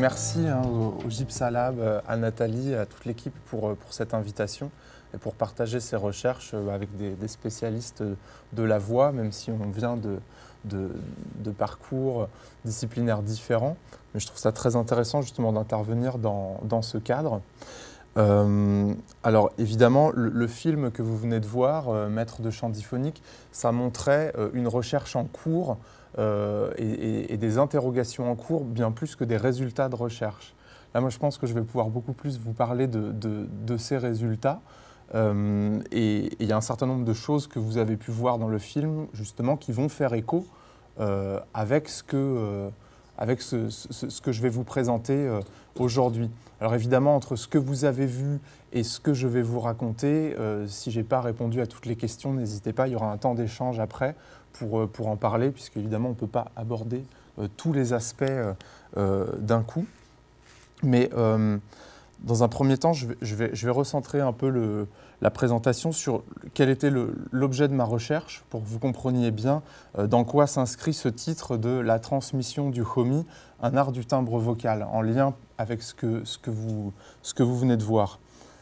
merci au Gypsalab, à Nathalie, à toute l'équipe pour cette invitation et pour partager ces recherches avec des spécialistes de la voix, même si on vient de parcours disciplinaires différents. Mais je trouve ça très intéressant justement d'intervenir dans ce cadre. Alors évidemment, le film que vous venez de voir, Maître de chant diphonique, ça montrait une recherche en cours et des interrogations en cours, bien plus que des résultats de recherche. Là, moi, je pense que je vais pouvoir beaucoup plus vous parler de ces résultats. Et il y a un certain nombre de choses que vous avez pu voir dans le film, justement, qui vont faire écho avec ce que je vais vous présenter aujourd'hui. Alors évidemment, entre ce que vous avez vu et ce que je vais vous raconter, si je n'ai pas répondu à toutes les questions, n'hésitez pas, il y aura un temps d'échange après pour en parler, puisqu'évidemment, on ne peut pas aborder tous les aspects d'un coup. Mais dans un premier temps, je vais recentrer un peu la présentation sur quel était l'objet de ma recherche, pour que vous compreniez bien dans quoi s'inscrit ce titre de La transmission du Homi, un art du timbre vocal, en lien avec ce que vous venez de voir.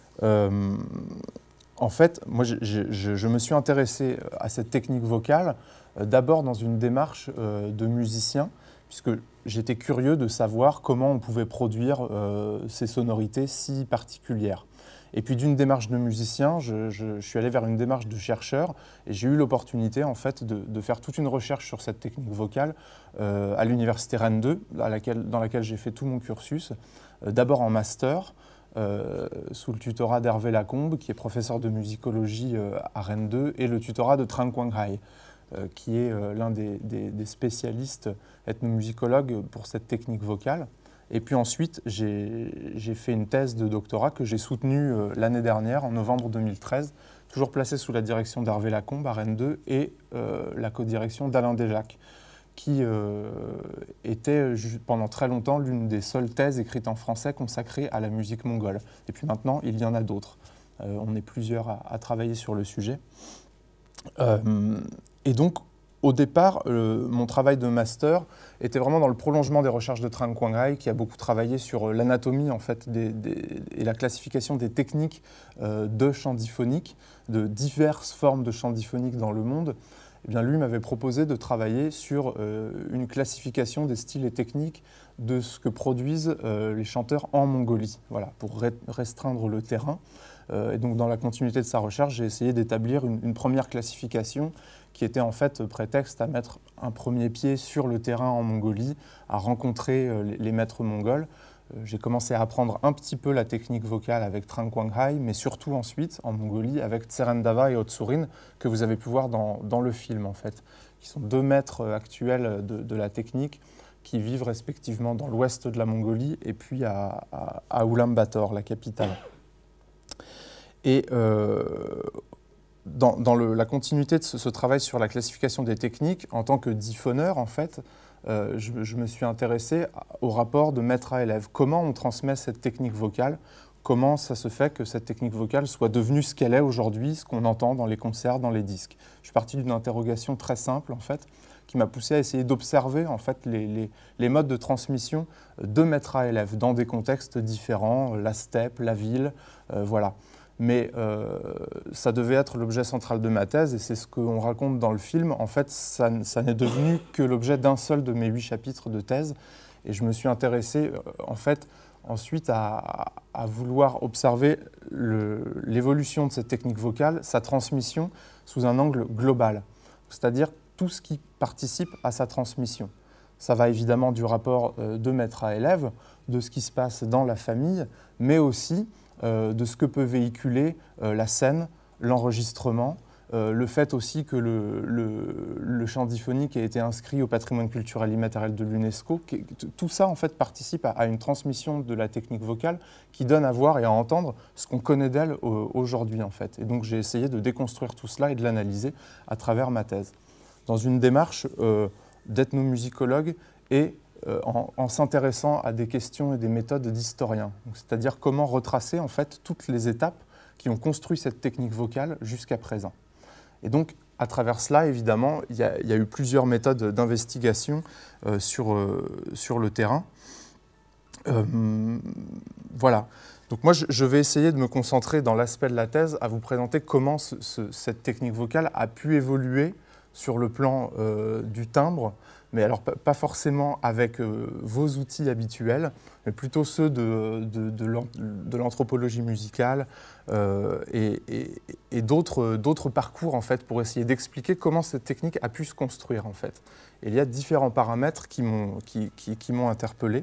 En fait, moi, je me suis intéressé à cette technique vocale d'abord dans une démarche de musicien, puisque j'étais curieux de savoir comment on pouvait produire ces sonorités si particulières. Et puis d'une démarche de musicien, je suis allé vers une démarche de chercheur et j'ai eu l'opportunité en fait de faire toute une recherche sur cette technique vocale à l'université Rennes 2, dans laquelle j'ai fait tout mon cursus, d'abord en master, sous le tutorat d'Hervé Lacombe, qui est professeur de musicologie à Rennes 2, et le tutorat de Trang Quang Hai, qui est l'un des spécialistes ethnomusicologues pour cette technique vocale. Et puis ensuite, j'ai fait une thèse de doctorat que j'ai soutenue l'année dernière, en novembre 2013, toujours placée sous la direction d'Hervé Lacombe à Rennes 2 et la codirection d'Alain Desjacques, qui était pendant très longtemps l'une des seules thèses écrites en français consacrées à la musique mongole. Et puis maintenant, il y en a d'autres. On est plusieurs à travailler sur le sujet. Et donc, au départ, mon travail de master était vraiment dans le prolongement des recherches de Trang Quang Hai, qui a beaucoup travaillé sur l'anatomie en fait, et la classification des techniques de chant diphonique, de diverses formes de chant diphonique dans le monde. Eh bien, lui m'avait proposé de travailler sur une classification des styles et techniques de ce que produisent les chanteurs en Mongolie, voilà, pour restreindre le terrain. Et donc, dans la continuité de sa recherche, j'ai essayé d'établir une première classification qui était en fait prétexte à mettre un premier pied sur le terrain en Mongolie, à rencontrer les maîtres mongols. J'ai commencé à apprendre un petit peu la technique vocale avec Trang Quang Hai, mais surtout ensuite en Mongolie avec Tserendava et Otsurin, que vous avez pu voir dans le film en fait, qui sont deux maîtres actuels de la technique qui vivent respectivement dans l'ouest de la Mongolie et puis à Ulaanbaatar, la capitale. Et dans la continuité de ce travail sur la classification des techniques, en tant que diphoneur, en fait, je me suis intéressé au rapport de maître à élève. Comment on transmet cette technique vocale? Comment ça se fait que cette technique vocale soit devenue ce qu'elle est aujourd'hui, ce qu'on entend dans les concerts, dans les disques? Je suis parti d'une interrogation très simple, en fait, qui m'a poussé à essayer d'observer en fait, les modes de transmission de maître à élève dans des contextes différents, la steppe, la ville, voilà. Mais ça devait être l'objet central de ma thèse et c'est ce qu'on raconte dans le film. En fait, ça n'est devenu que l'objet d'un seul de mes 8 chapitres de thèse. Et je me suis intéressé, en fait, ensuite à vouloir observer l'évolution de cette technique vocale, sa transmission sous un angle global, c'est-à-dire tout ce qui participe à sa transmission. Ça va évidemment du rapport de maître à élève, de ce qui se passe dans la famille, mais aussi de ce que peut véhiculer la scène, l'enregistrement, le fait aussi que le chant diphonique ait été inscrit au patrimoine culturel immatériel de l'UNESCO. Tout ça, en fait, participe à une transmission de la technique vocale qui donne à voir et à entendre ce qu'on connaît d'elle aujourd'hui, en fait. Et donc, j'ai essayé de déconstruire tout cela et de l'analyser à travers ma thèse, dans une démarche d'ethnomusicologue et en s'intéressant à des questions et des méthodes d'historien, c'est-à-dire comment retracer en fait toutes les étapes qui ont construit cette technique vocale jusqu'à présent. Et donc, à travers cela, évidemment, il y a eu plusieurs méthodes d'investigation sur le terrain. Voilà. Donc moi, je vais essayer de me concentrer dans l'aspect de la thèse à vous présenter comment cette technique vocale a pu évoluer sur le plan du timbre, mais alors pas forcément avec vos outils habituels, mais plutôt ceux de l'anthropologie musicale et d'autres parcours en fait, pour essayer d'expliquer comment cette technique a pu se construire en fait. Et il y a différents paramètres qui m'ont interpellé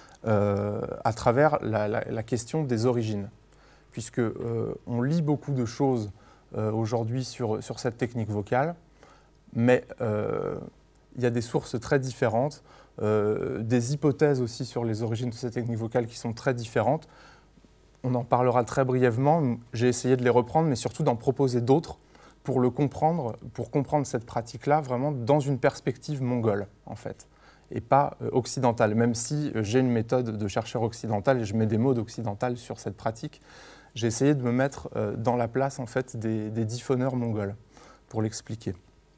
à travers la question des origines, puisque on lit beaucoup de choses aujourd'hui sur cette technique vocale, mais il y a des sources très différentes, des hypothèses aussi sur les origines de cette technique vocale qui sont très différentes. On en parlera très brièvement, j'ai essayé de les reprendre, mais surtout d'en proposer d'autres pour comprendre cette pratique-là vraiment dans une perspective mongole, en fait, et pas occidentale, même si j'ai une méthode de chercheur occidental et je mets des mots d'occidental sur cette pratique. J'ai essayé de me mettre dans la place, en fait, des diphoneurs mongols pour l'expliquer.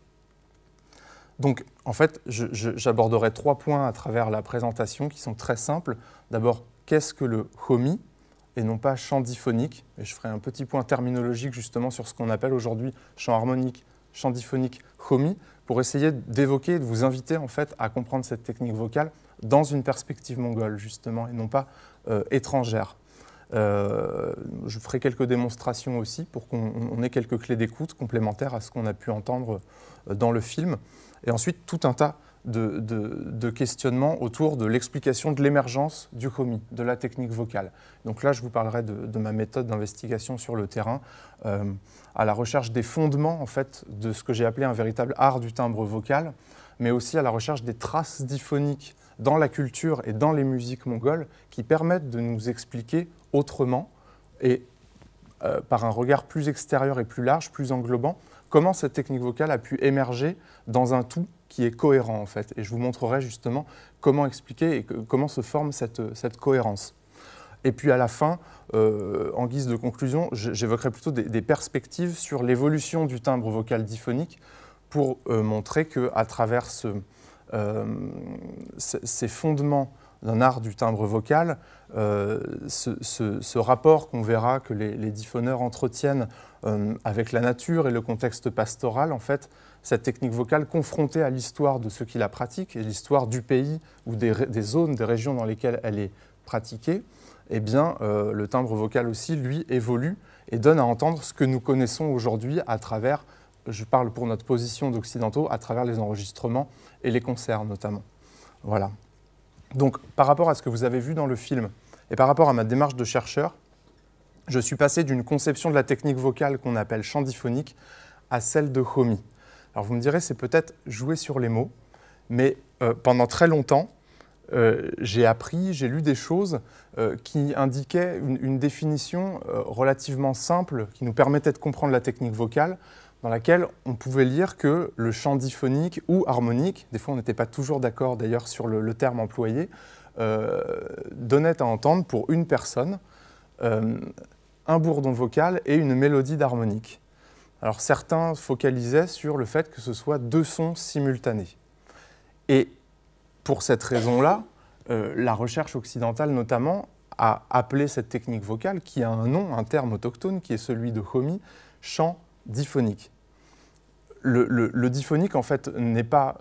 Donc, en fait, j'aborderai 3 points à travers la présentation qui sont très simples. D'abord, qu'est-ce que le homi et non pas chant diphonique? Et je ferai un petit point terminologique justement sur ce qu'on appelle aujourd'hui chant harmonique, chant diphonique, homi, pour essayer d'évoquer, de vous inviter en fait à comprendre cette technique vocale dans une perspective mongole justement et non pas étrangère. Je ferai quelques démonstrations aussi pour qu'on ait quelques clés d'écoute complémentaires à ce qu'on a pu entendre dans le film. Et ensuite, tout un tas de questionnements autour de l'explication de l'émergence du homi, de la technique vocale. Donc là, je vous parlerai de ma méthode d'investigation sur le terrain, à la recherche des fondements en fait, de ce que j'ai appelé un véritable art du timbre vocal, mais aussi à la recherche des traces diphoniques dans la culture et dans les musiques mongoles qui permettent de nous expliquer autrement et par un regard plus extérieur et plus large, plus englobant, comment cette technique vocale a pu émerger dans un tout qui est cohérent en fait. Et je vous montrerai justement comment expliquer et comment se forme cette cohérence. Et puis à la fin, en guise de conclusion, j'évoquerai plutôt des perspectives sur l'évolution du timbre vocal diphonique pour montrer qu'à travers ces fondements d'un art du timbre vocal, ce rapport qu'on verra que les diphoneurs entretiennent avec la nature et le contexte pastoral, en fait, cette technique vocale confrontée à l'histoire de ceux qui la pratiquent et l'histoire du pays ou des zones, des régions dans lesquelles elle est pratiquée, eh bien, le timbre vocal aussi, lui, évolue et donne à entendre ce que nous connaissons aujourd'hui à travers, je parle pour notre position d'occidentaux, à travers les enregistrements et les concerts notamment. Voilà. Donc, par rapport à ce que vous avez vu dans le film et par rapport à ma démarche de chercheur, je suis passé d'une conception de la technique vocale qu'on appelle chant diphonique à celle de homi. Alors vous me direz, c'est peut-être jouer sur les mots, mais pendant très longtemps, j'ai lu des choses qui indiquaient une définition relativement simple qui nous permettait de comprendre la technique vocale, dans laquelle on pouvait lire que le chant diphonique ou harmonique, des fois on n'était pas toujours d'accord d'ailleurs sur le terme employé, donnait à entendre pour une personne un bourdon vocal et une mélodie d'harmonique. Alors certains focalisaient sur le fait que ce soit 2 sons simultanés. Et pour cette raison-là, la recherche occidentale notamment a appelé cette technique vocale, qui a un nom, un terme autochtone, qui est celui de homi, chant diphonique. Le diphonique, en fait, n'est pas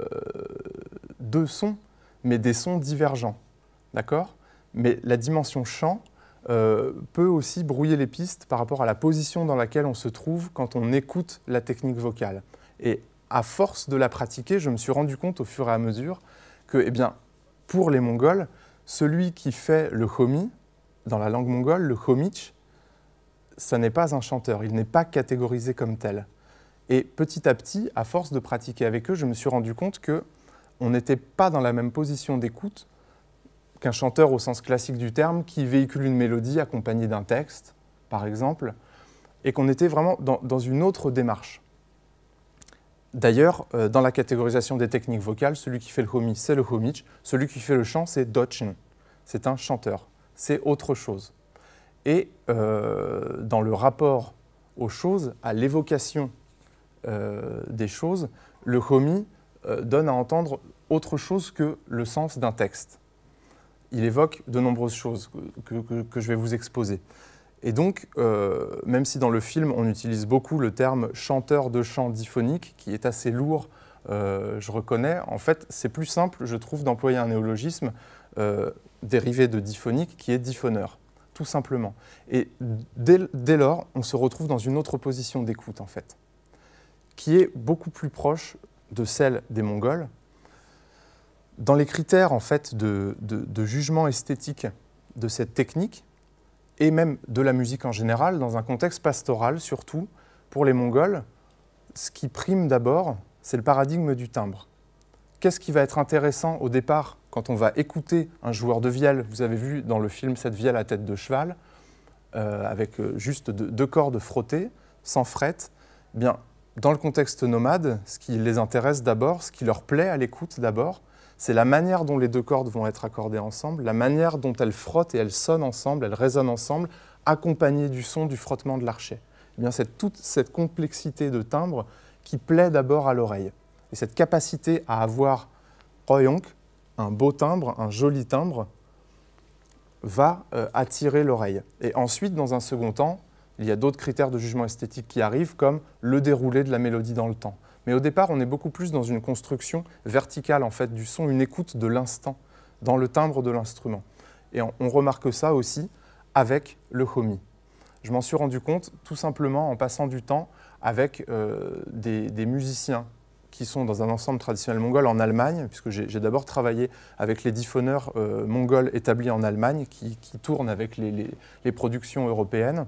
2 sons, mais des sons divergents. D'accord ? Mais la dimension chant peut aussi brouiller les pistes par rapport à la position dans laquelle on se trouve quand on écoute la technique vocale. Et à force de la pratiquer, je me suis rendu compte au fur et à mesure que, eh bien, pour les Mongols, celui qui fait le homi, dans la langue mongole, le homich, ça n'est pas un chanteur, il n'est pas catégorisé comme tel. Et petit à petit, à force de pratiquer avec eux, je me suis rendu compte qu'on n'était pas dans la même position d'écoute qu'un chanteur au sens classique du terme qui véhicule une mélodie accompagnée d'un texte, par exemple, et qu'on était vraiment dans une autre démarche. D'ailleurs, dans la catégorisation des techniques vocales, celui qui fait le homi, c'est le homich, celui qui fait le chant, c'est dochen, c'est un chanteur, c'est autre chose. Et dans le rapport aux choses, à l'évocation des choses, le homi donne à entendre autre chose que le sens d'un texte. il évoque de nombreuses choses que je vais vous exposer. Et donc, même si dans le film, on utilise beaucoup le terme « chanteur de chant diphonique », qui est assez lourd, je reconnais, en fait, c'est plus simple, je trouve, d'employer un néologisme dérivé de diphonique, qui est diphoneur, tout simplement. Et dès lors, on se retrouve dans une autre position d'écoute, en fait, qui est beaucoup plus proche de celle des Mongols. Dans les critères, en fait, de jugement esthétique de cette technique, et même de la musique en général, dans un contexte pastoral surtout, pour les Mongols, ce qui prime d'abord, c'est le paradigme du timbre. Qu'est-ce qui va être intéressant au départ quand on va écouter un joueur de vielle? Vous avez vu dans le film cette vielle à tête de cheval, avec juste deux cordes frottées, sans fret. Eh bien, dans le contexte nomade, ce qui les intéresse d'abord, ce qui leur plaît à l'écoute d'abord, c'est la manière dont les deux cordes vont être accordées ensemble, la manière dont elles frottent et elles sonnent ensemble, elles résonnent ensemble, accompagnées du son du frottement de l'archet. Eh bien, c'est toute cette complexité de timbre qui plaît d'abord à l'oreille. Et cette capacité à avoir royonk, un beau timbre, un joli timbre, va attirer l'oreille. Et ensuite, dans un second temps, il y a d'autres critères de jugement esthétique qui arrivent, comme le déroulé de la mélodie dans le temps. Mais au départ, on est beaucoup plus dans une construction verticale en fait, du son, une écoute de l'instant, dans le timbre de l'instrument. Et on remarque ça aussi avec le homi. Je m'en suis rendu compte tout simplement en passant du temps avec des musiciens qui sont dans un ensemble traditionnel mongol en Allemagne, puisque j'ai d'abord travaillé avec les diphoneurs mongols établis en Allemagne qui tournent avec les productions européennes.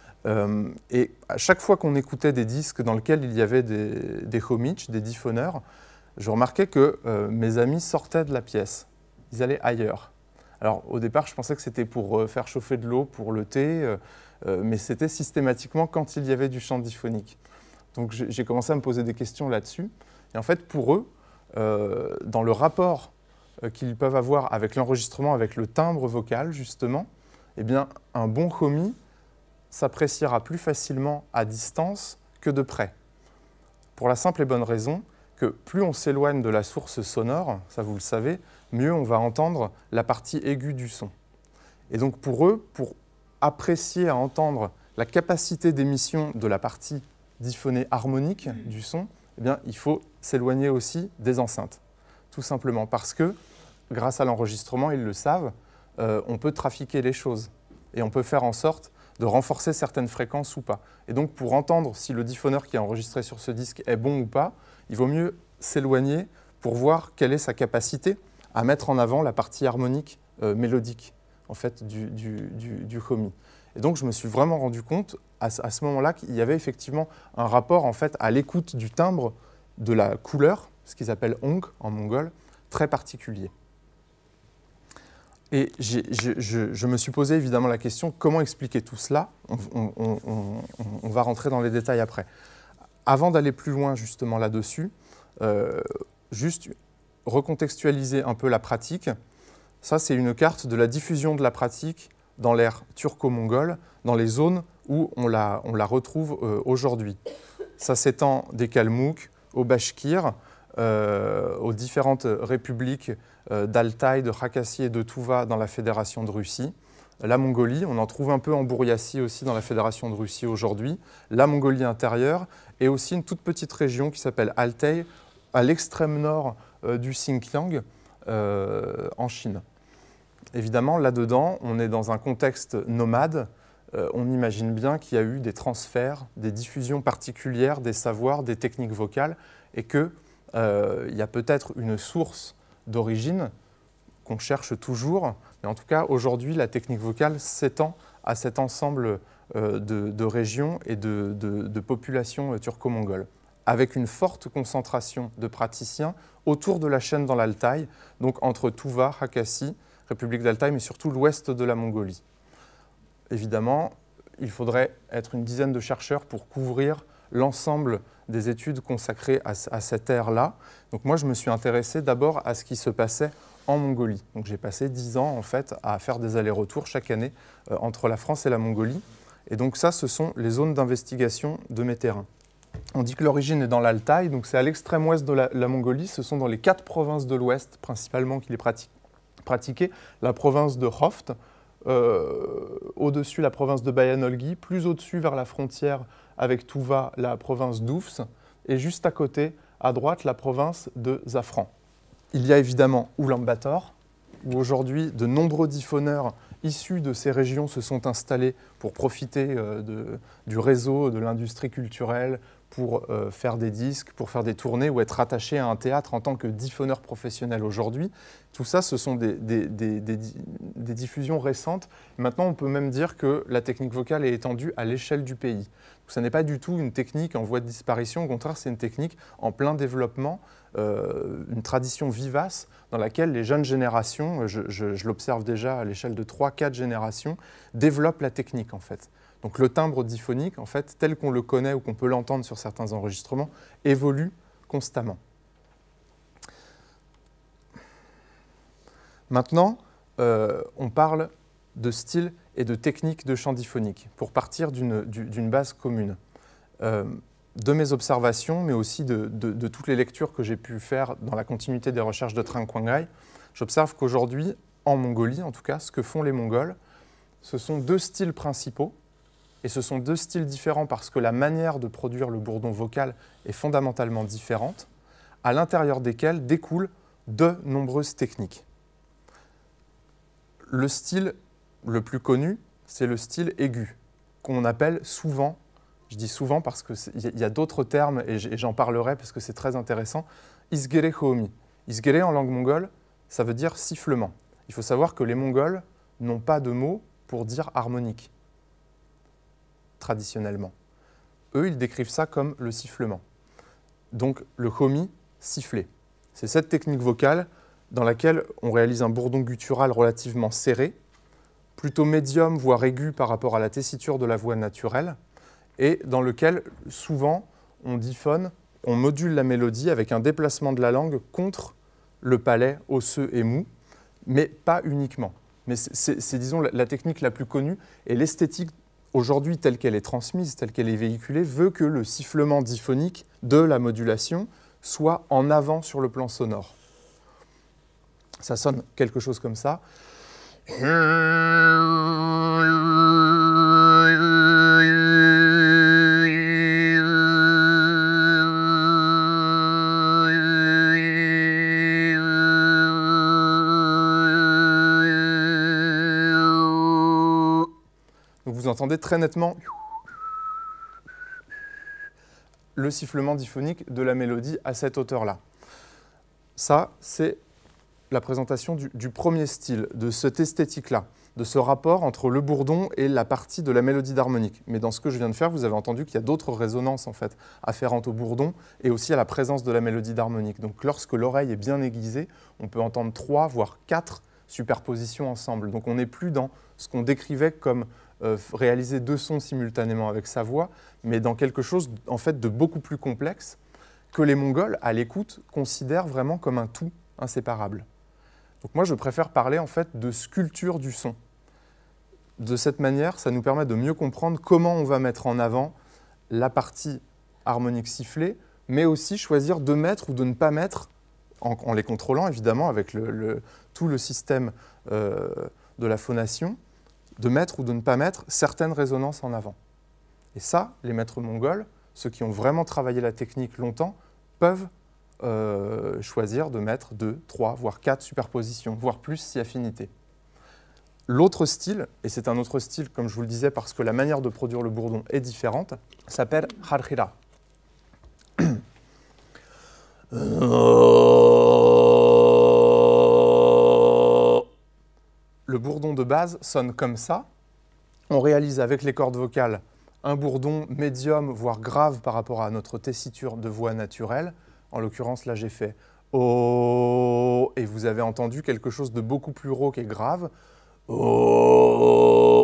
Et à chaque fois qu'on écoutait des disques dans lesquels il y avait des homiches, des diphoneurs, je remarquais que mes amis sortaient de la pièce. Ils allaient ailleurs. Alors au départ, je pensais que c'était pour faire chauffer de l'eau pour le thé, mais c'était systématiquement quand il y avait du chant diphonique. Donc j'ai commencé à me poser des questions là-dessus. Et en fait, pour eux, dans le rapport qu'ils peuvent avoir avec l'enregistrement, avec le timbre vocal, justement, eh bien, un bon homi s'appréciera plus facilement à distance que de près. Pour la simple et bonne raison que plus on s'éloigne de la source sonore, ça vous le savez, mieux on va entendre la partie aiguë du son. Et donc pour eux, pour apprécier à entendre la capacité d'émission de la partie diphonée harmonique du son, eh bien, il faut s'éloigner aussi des enceintes. Tout simplement parce que, grâce à l'enregistrement, ils le savent, on peut trafiquer les choses et on peut faire en sorte de renforcer certaines fréquences ou pas. Et donc, pour entendre si le diphoneur qui est enregistré sur ce disque est bon ou pas, il vaut mieux s'éloigner pour voir quelle est sa capacité à mettre en avant la partie harmonique mélodique en fait, du homi. Et donc, je me suis vraiment rendu compte à ce moment-là qu'il y avait effectivement un rapport en fait, à l'écoute du timbre de la couleur, ce qu'ils appellent ong en mongol, très particulier. Et je me suis posé évidemment la question, comment expliquer tout cela? On va rentrer dans les détails après. Avant d'aller plus loin justement là-dessus, juste recontextualiser un peu la pratique. Ça, c'est une carte de la diffusion de la pratique dans l'ère turco-mongole, dans les zones où on la retrouve aujourd'hui. Ça s'étend des Kalmouks au Bachkir, aux différentes républiques d'Altaï, de Khakassie et de Touva dans la Fédération de Russie. La Mongolie, on en trouve un peu en Bouriatie aussi dans la Fédération de Russie aujourd'hui. La Mongolie intérieure et aussi une toute petite région qui s'appelle Altaï, à l'extrême nord du Xinjiang, en Chine. Évidemment, là-dedans, on est dans un contexte nomade. On imagine bien qu'il y a eu des transferts, des diffusions particulières, des savoirs, des techniques vocales, et qu'il y a peut-être une source d'origine qu'on cherche toujours. Mais en tout cas, aujourd'hui, la technique vocale s'étend à cet ensemble de régions et de populations turco-mongoles, avec une forte concentration de praticiens autour de la chaîne dans l'Altaï, donc entre Touva, Khakassie, République d'Altaï, mais surtout l'ouest de la Mongolie. Évidemment, il faudrait être une dizaine de chercheurs pour couvrir l'ensemble des études consacrées à cette ère-là. Donc moi, je me suis intéressé d'abord à ce qui se passait en Mongolie. Donc j'ai passé 10 ans en fait à faire des allers-retours chaque année entre la France et la Mongolie. Et donc ça, ce sont les zones d'investigation de mes terrains. On dit que l'origine est dans l'Altaï, donc c'est à l'extrême ouest de la Mongolie. Ce sont dans les 4 provinces de l'ouest principalement qu'il est pratiquée, la province de Khoft, au-dessus la province de Bayanolgi, plus au-dessus vers la frontière avec Touva, la province d'Oufs, et juste à côté, à droite, la province de Zafran. Il y a évidemment Oulan-Bator, où aujourd'hui de nombreux diphoneurs issus de ces régions se sont installés pour profiter du réseau de l'industrie culturelle, pour faire des disques, pour faire des tournées ou être attachés à un théâtre en tant que diphoneur professionnel aujourd'hui. Tout ça, ce sont des diffusions récentes. Maintenant, on peut même dire que la technique vocale est étendue à l'échelle du pays. Ce n'est pas du tout une technique en voie de disparition, au contraire, c'est une technique en plein développement, une tradition vivace dans laquelle les jeunes générations, je l'observe déjà à l'échelle de 3-4 générations, développent la technique en fait. Donc le timbre diphonique, en fait, tel qu'on le connaît ou qu'on peut l'entendre sur certains enregistrements, évolue constamment. Maintenant, on parle de style et de technique de chant diphonique pour partir d'une base commune. De mes observations, mais aussi de toutes les lectures que j'ai pu faire dans la continuité des recherches de Trang Quangai, j'observe qu'aujourd'hui, en Mongolie en tout cas, ce que font les Mongols, ce sont deux styles principaux. Et ce sont deux styles différents parce que la manière de produire le bourdon vocal est fondamentalement différente, à l'intérieur desquels découlent de nombreuses techniques. Le style le plus connu, c'est le style aigu, qu'on appelle souvent, je dis souvent parce qu'il y a d'autres termes et j'en parlerai parce que c'est très intéressant, Isgere Homi. Isgere en langue mongole, ça veut dire sifflement. Il faut savoir que les Mongols n'ont pas de mot pour dire harmonique. Traditionnellement. Eux, ils décrivent ça comme le sifflement. Donc le homi, siffler. C'est cette technique vocale dans laquelle on réalise un bourdon guttural relativement serré, plutôt médium, voire aigu par rapport à la tessiture de la voix naturelle, et dans lequel souvent on diphone, on module la mélodie avec un déplacement de la langue contre le palais osseux et mou, mais pas uniquement. Mais c'est disons, la technique la plus connue et l'esthétique aujourd'hui, telle qu'elle est transmise, telle qu'elle est véhiculée, veut que le sifflement diphonique de la modulation soit en avant sur le plan sonore. Ça sonne quelque chose comme ça. Vous entendez très nettement le sifflement diphonique de la mélodie à cette hauteur-là. Ça, c'est la présentation du premier style, de cette esthétique-là, de ce rapport entre le bourdon et la partie de la mélodie d'harmonique. Mais dans ce que je viens de faire, vous avez entendu qu'il y a d'autres résonances en fait, afférentes au bourdon et aussi à la présence de la mélodie d'harmonique. Donc lorsque l'oreille est bien aiguisée, on peut entendre 3 voire 4 superpositions ensemble. Donc on n'est plus dans ce qu'on décrivait comme réaliser 2 sons simultanément avec sa voix, mais dans quelque chose en fait, de beaucoup plus complexe que les Mongols, à l'écoute, considèrent vraiment comme un tout inséparable. Donc moi, je préfère parler en fait de sculpture du son. De cette manière, ça nous permet de mieux comprendre comment on va mettre en avant la partie harmonique sifflée, mais aussi choisir de mettre ou de ne pas mettre, en les contrôlant évidemment avec tout le système de la phonation, de mettre ou de ne pas mettre certaines résonances en avant. Et ça, les maîtres mongols, ceux qui ont vraiment travaillé la technique longtemps, peuvent choisir de mettre 2, 3, voire 4 superpositions, voire plus si affinité. L'autre style, et c'est un autre style, comme je vous le disais, parce que la manière de produire le bourdon est différente, s'appelle Harkhira. Le bourdon de base sonne comme ça. On réalise avec les cordes vocales un bourdon médium, voire grave par rapport à notre tessiture de voix naturelle. En l'occurrence, là, j'ai fait « oh » et vous avez entendu quelque chose de beaucoup plus rauque et grave. « Oh »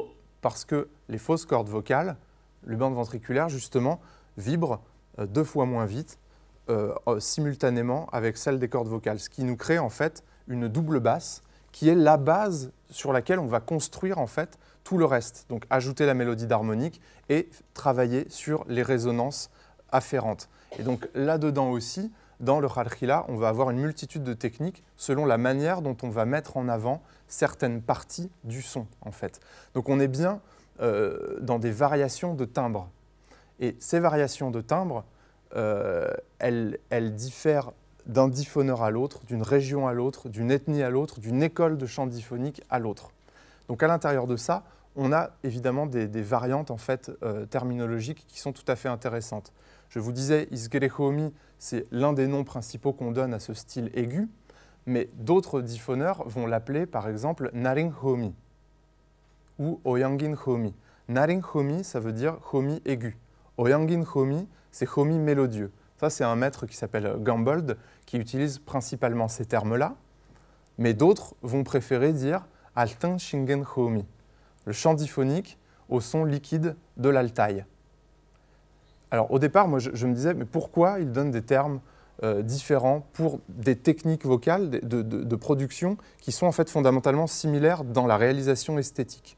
parce que les fausses cordes vocales, le bande ventriculaire, justement, vibrent 2 fois moins vite simultanément avec celle des cordes vocales, ce qui nous crée en fait une double basse qui est la base sur laquelle on va construire en fait tout le reste. Donc ajouter la mélodie d'harmonique et travailler sur les résonances afférentes. Et donc là-dedans aussi, dans le khalkhila, on va avoir une multitude de techniques selon la manière dont on va mettre en avant certaines parties du son, en fait. Donc on est bien dans des variations de timbre. Et ces variations de timbre, elles diffèrent d'un diphoneur à l'autre, d'une région à l'autre, d'une ethnie à l'autre, d'une école de chant diphonique à l'autre. Donc à l'intérieur de ça, on a évidemment des variantes en fait, terminologiques qui sont tout à fait intéressantes. Je vous disais, Isgerehomi, c'est l'un des noms principaux qu'on donne à ce style aigu, mais d'autres diphoneurs vont l'appeler par exemple Naringhomi ou Oyanginhomi. Naringhomi, ça veut dire homi aigu. Oyanginhomi, c'est homi mélodieux. Ça, c'est un maître qui s'appelle Gambold, qui utilise principalement ces termes-là, mais d'autres vont préférer dire Alten Shingenhomi, le chant diphonique au son liquide de l'Altaï. Alors au départ, moi je me disais, mais pourquoi ils donnent des termes différents pour des techniques vocales de production qui sont en fait fondamentalement similaires dans la réalisation esthétique.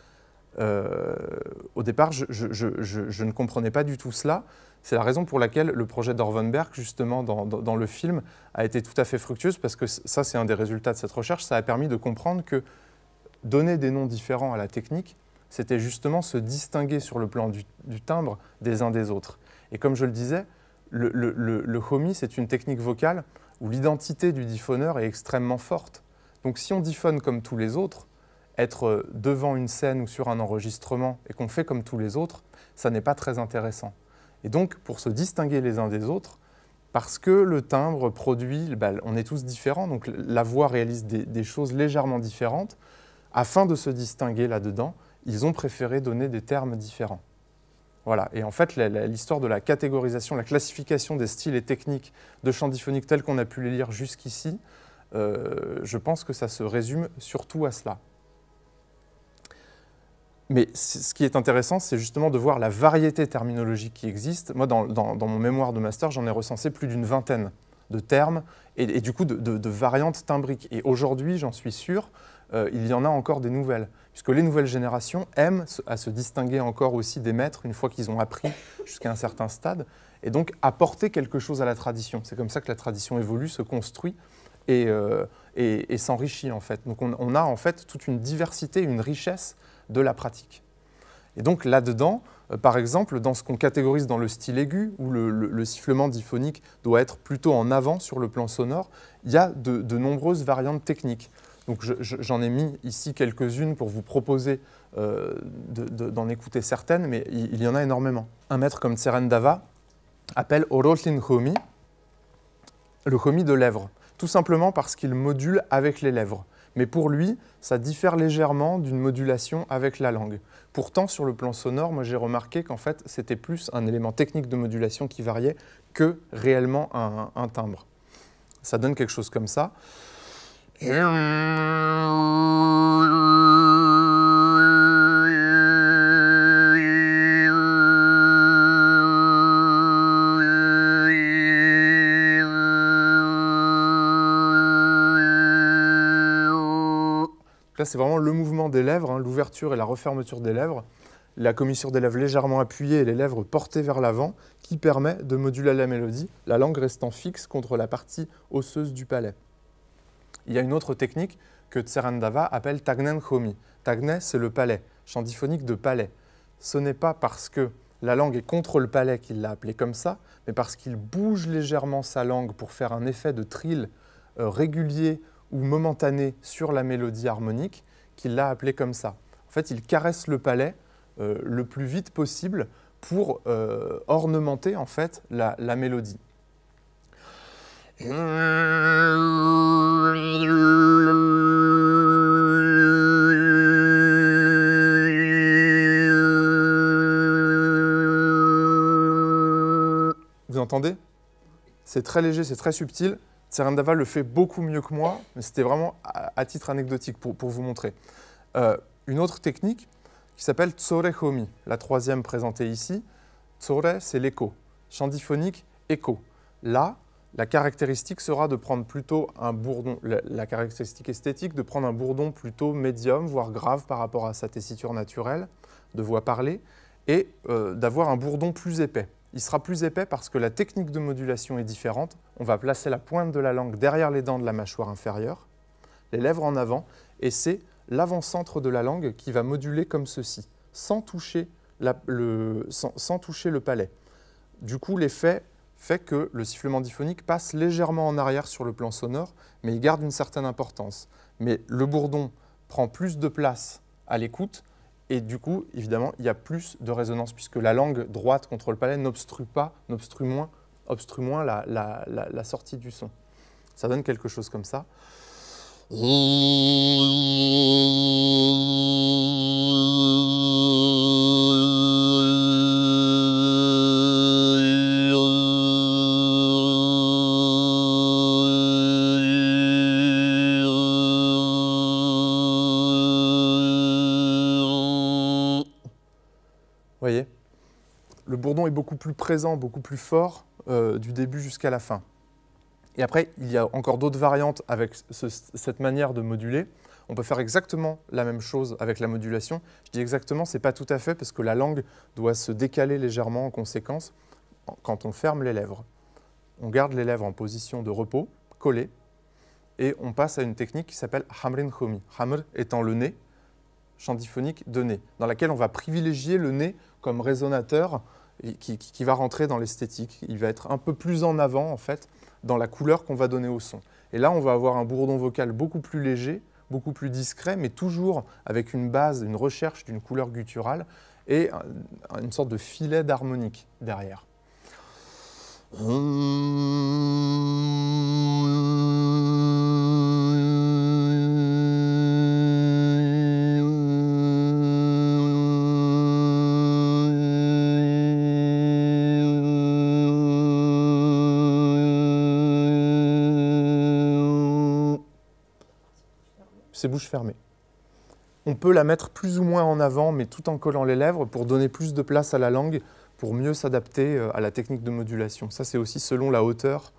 Au départ, je ne comprenais pas du tout cela. C'est la raison pour laquelle le projet d'Orvenberg, justement, dans le film, a été tout à fait fructueuse, parce que ça, c'est un des résultats de cette recherche. Ça a permis de comprendre que donner des noms différents à la technique, c'était justement se distinguer sur le plan du timbre des uns des autres. Et comme je le disais, le homi, c'est une technique vocale où l'identité du diphoneur est extrêmement forte. Donc si on diphone comme tous les autres, être devant une scène ou sur un enregistrement et qu'on fait comme tous les autres, ça n'est pas très intéressant. Et donc, pour se distinguer les uns des autres, parce que le timbre produit, on est tous différents, donc la voix réalise des choses légèrement différentes, afin de se distinguer là-dedans, ils ont préféré donner des termes différents. Voilà. Et en fait, l'histoire de la catégorisation, la classification des styles et techniques de chant diphonique tels qu'on a pu les lire jusqu'ici, je pense que ça se résume surtout à cela. Mais ce qui est intéressant, c'est justement de voir la variété terminologique qui existe. Moi, dans mon mémoire de master, j'en ai recensé plus d'une vingtaine de termes et du coup de variantes timbriques. Et aujourd'hui, j'en suis sûr, il y en a encore des nouvelles, puisque les nouvelles générations aiment à se distinguer encore aussi des maîtres une fois qu'ils ont appris jusqu'à un certain stade, et donc apporter quelque chose à la tradition. C'est comme ça que la tradition évolue, se construit et s'enrichit en fait. Donc on a en fait toute une diversité, une richesse de la pratique. Et donc là-dedans, par exemple, dans ce qu'on catégorise dans le style aigu, où le sifflement diphonique doit être plutôt en avant sur le plan sonore, il y a de nombreuses variantes techniques. Donc j'en ai mis ici quelques-unes pour vous proposer d'en écouter certaines, mais il y en a énormément. Un maître comme Tserendava appelle Orotlin Homi le homi de lèvres, tout simplement parce qu'il module avec les lèvres. Mais pour lui, ça diffère légèrement d'une modulation avec la langue. Pourtant, sur le plan sonore, moi j'ai remarqué qu'en fait, c'était plus un élément technique de modulation qui variait que réellement un timbre. Ça donne quelque chose comme ça. Là, c'est vraiment le mouvement des lèvres, l'ouverture et la refermeture des lèvres, la commissure des lèvres légèrement appuyée et les lèvres portées vers l'avant, qui permet de moduler la mélodie, la langue restant fixe contre la partie osseuse du palais. Il y a une autre technique que Tserendava appelle Tagnen Homi. Tagne, c'est le palais, chant diphonique de palais. Ce n'est pas parce que la langue est contre le palais qu'il l'a appelé comme ça, mais parce qu'il bouge légèrement sa langue pour faire un effet de trill régulier ou momentané sur la mélodie harmonique, qu'il l'a appelé comme ça. En fait, il caresse le palais le plus vite possible pour ornementer en fait la mélodie. Vous entendez? C'est très léger, c'est très subtil. Tserendava le fait beaucoup mieux que moi, mais c'était vraiment à titre anecdotique pour vous montrer. Une autre technique qui s'appelle Tsore Homi, la troisième présentée ici. Tsore, c'est l'écho. Chant diphonique, écho. Là, la caractéristique sera de prendre plutôt un bourdon, la caractéristique esthétique, de prendre un bourdon plutôt médium, voire grave par rapport à sa tessiture naturelle, de voix parlée, et d'avoir un bourdon plus épais. il sera plus épais parce que la technique de modulation est différente. On va placer la pointe de la langue derrière les dents de la mâchoire inférieure, les lèvres en avant, et c'est l'avant-centre de la langue qui va moduler comme ceci, sans toucher le palais. Du coup, l'effet fait que le sifflement diphonique passe légèrement en arrière sur le plan sonore, mais il garde une certaine importance. Mais le bourdon prend plus de place à l'écoute, et du coup, évidemment, il y a plus de résonance, puisque la langue droite contre le palais n'obstrue moins la sortie du son. Ça donne quelque chose comme ça. Vous voyez, le bourdon est beaucoup plus présent, beaucoup plus fort du début jusqu'à la fin. Et après, il y a encore d'autres variantes avec cette manière de moduler. On peut faire exactement la même chose avec la modulation. Je dis exactement, ce n'est pas tout à fait parce que la langue doit se décaler légèrement en conséquence quand on ferme les lèvres. On garde les lèvres en position de repos, collées, et on passe à une technique qui s'appelle Hamrin Khomi. Hamr étant le nez, chant diphonique de nez, dans laquelle on va privilégier le nez comme résonateur qui va rentrer dans l'esthétique. Il va être un peu plus en avant, en fait, dans la couleur qu'on va donner au son. Et là, on va avoir un bourdon vocal beaucoup plus léger, beaucoup plus discret, mais toujours avec une base, une recherche d'une couleur gutturale et une sorte de filet d'harmonique derrière. C'est bouche fermée. On peut la mettre plus ou moins en avant, mais tout en collant les lèvres pour donner plus de place à la langue, pour mieux s'adapter à la technique de modulation. Ça, c'est aussi selon la hauteur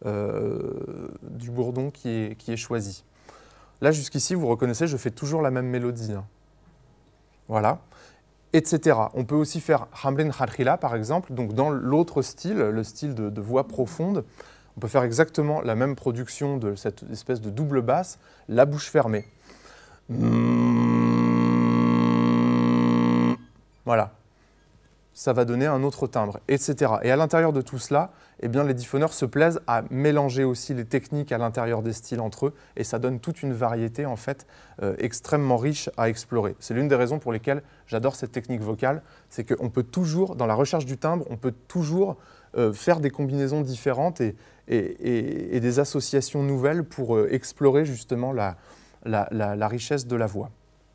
du bourdon qui est choisi. Là, jusqu'ici, vous reconnaissez, je fais toujours la même mélodie. Hein. Voilà, etc. On peut aussi faire Hamrin Kharkhila, par exemple, donc dans l'autre style, le style de voix profonde. On peut faire exactement la même production de cette espèce de double basse, la bouche fermée. Voilà. Ça va donner un autre timbre, etc. Et à l'intérieur de tout cela, eh bien, les diphoneurs se plaisent à mélanger aussi les techniques à l'intérieur des styles entre eux, et ça donne toute une variété en fait extrêmement riche à explorer. C'est l'une des raisons pour lesquelles j'adore cette technique vocale, c'est qu'on peut toujours, dans la recherche du timbre, on peut toujours faire des combinaisons différentes et des associations nouvelles pour explorer justement la richesse de la voix.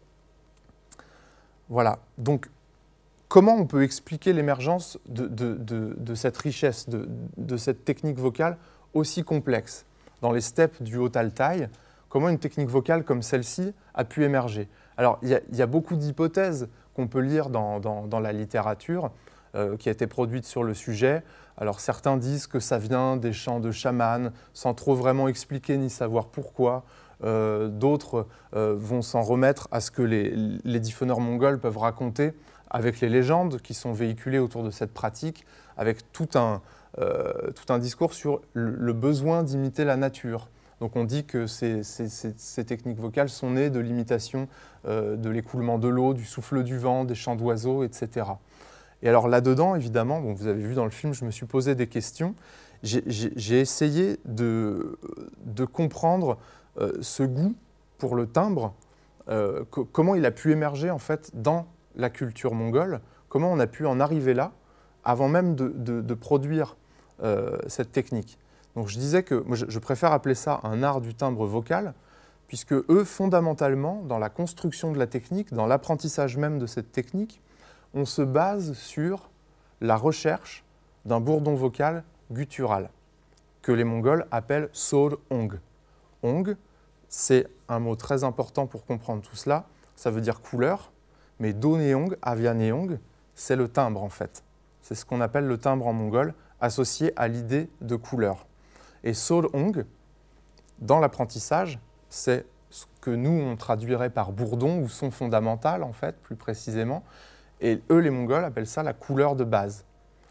Voilà, donc comment on peut expliquer l'émergence de cette richesse, de cette technique vocale aussi complexe dans les steppes du Haut-Altaï? Comment une technique vocale comme celle-ci a pu émerger? Alors, il y a beaucoup d'hypothèses qu'on peut lire dans la littérature qui a été produite sur le sujet. Alors, certains disent que ça vient des chants de chamans, sans trop vraiment expliquer ni savoir pourquoi. D'autres vont s'en remettre à ce que les diphoneurs mongols peuvent raconter avec les légendes qui sont véhiculées autour de cette pratique, avec tout un discours sur le besoin d'imiter la nature. Donc on dit que ces techniques vocales sont nées de l'imitation de l'écoulement de l'eau, du souffle du vent, des chants d'oiseaux, etc. Et alors là-dedans, évidemment, bon, vous avez vu dans le film, je me suis posé des questions. J'ai essayé de comprendre ce goût pour le timbre, comment il a pu émerger en fait dans la culture mongole, comment on a pu en arriver là avant même de produire cette technique. Donc je disais que moi, je préfère appeler ça un art du timbre vocal, puisque eux, fondamentalement, dans la construction de la technique, dans l'apprentissage même de cette technique, on se base sur la recherche d'un bourdon vocal guttural, que les Mongols appellent Sor Ong. Ong, c'est un mot très important pour comprendre tout cela, ça veut dire couleur, mais Do Neong, Avia Neong, c'est le timbre en fait. C'est ce qu'on appelle le timbre en mongol, associé à l'idée de couleur. Et Sor Ong, dans l'apprentissage, c'est ce que nous on traduirait par bourdon ou son fondamental en fait, plus précisément. Et eux, les Mongols, appellent ça la couleur de base.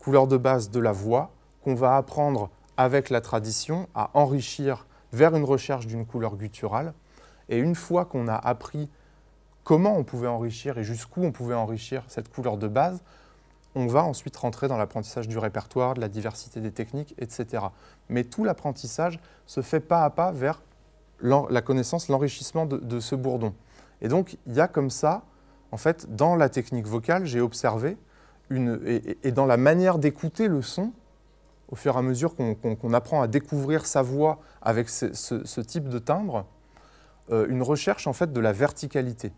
couleur de base de la voix, qu'on va apprendre avec la tradition à enrichir vers une recherche d'une couleur gutturale. Et une fois qu'on a appris comment on pouvait enrichir et jusqu'où on pouvait enrichir cette couleur de base, on va ensuite rentrer dans l'apprentissage du répertoire, de la diversité des techniques, etc. Mais tout l'apprentissage se fait pas à pas vers la connaissance, l'enrichissement de ce bourdon. Et donc, il y a comme ça, en fait, dans la technique vocale, j'ai observé, et dans la manière d'écouter le son, au fur et à mesure qu'on apprend à découvrir sa voix avec ce type de timbre, une recherche en fait de la verticalité.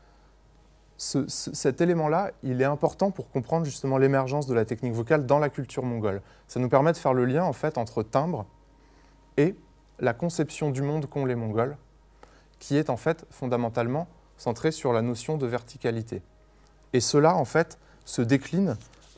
Cet élément-là, il est important pour comprendre justement l'émergence de la technique vocale dans la culture mongole. Ça nous permet de faire le lien en fait entre timbre et la conception du monde qu'ont les Mongols, qui est en fait fondamentalement centrée sur la notion de verticalité. Et cela en fait se décline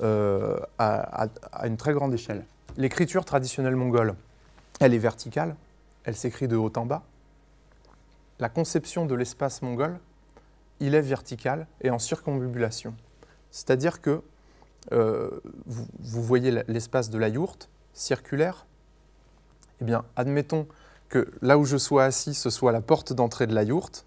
à une très grande échelle. L'écriture traditionnelle mongole, elle est verticale, elle s'écrit de haut en bas. La conception de l'espace mongol, il est vertical et en circonambulation. C'est-à-dire que vous voyez l'espace de la yourte circulaire. Eh bien, admettons que là où je sois assis, ce soit la porte d'entrée de la yourte.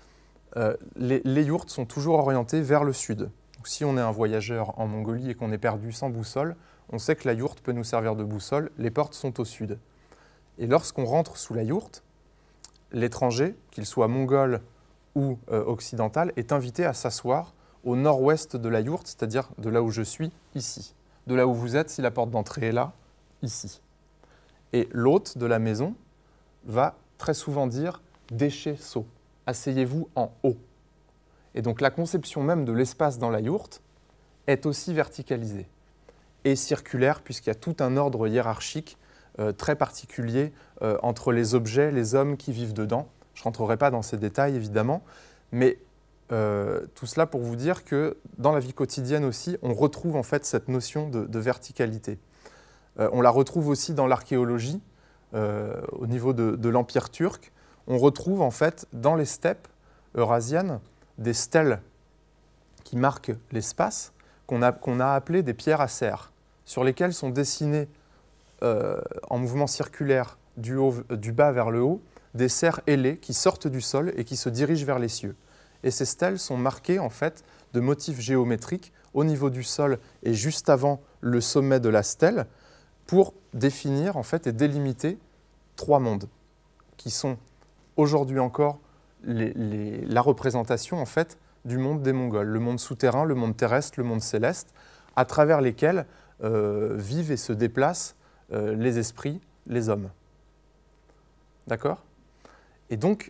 Les yourtes sont toujours orientées vers le sud. Donc, si on est un voyageur en Mongolie et qu'on est perdu sans boussole, on sait que la yourte peut nous servir de boussole. Les portes sont au sud. Et lorsqu'on rentre sous la yourte, l'étranger, qu'il soit mongol ou occidental, est invité à s'asseoir au nord-ouest de la yourte, c'est-à-dire de là où je suis, ici. De là où vous êtes, si la porte d'entrée est là, ici. Et l'hôte de la maison va très souvent dire « déchez so », asseyez-vous en haut. Et donc la conception même de l'espace dans la yourte est aussi verticalisée et circulaire, puisqu'il y a tout un ordre hiérarchique très particulier entre les objets, les hommes qui vivent dedans. Je ne rentrerai pas dans ces détails, évidemment, mais tout cela pour vous dire que dans la vie quotidienne aussi, on retrouve en fait cette notion de verticalité. On la retrouve aussi dans l'archéologie, au niveau de l'Empire turc. On retrouve en fait dans les steppes eurasiennes des stèles qui marquent l'espace, qu'on a appelées des pierres à serre, sur lesquelles sont dessinés en mouvement circulaire du bas vers le haut, des cerfs ailés qui sortent du sol et qui se dirigent vers les cieux. Et ces stèles sont marquées en fait de motifs géométriques au niveau du sol et juste avant le sommet de la stèle pour définir en fait et délimiter trois mondes qui sont aujourd'hui encore la représentation en fait du monde des Mongols, le monde souterrain, le monde terrestre, le monde céleste, à travers lesquels vivent et se déplacent les esprits, les hommes. D'accord ? Et donc,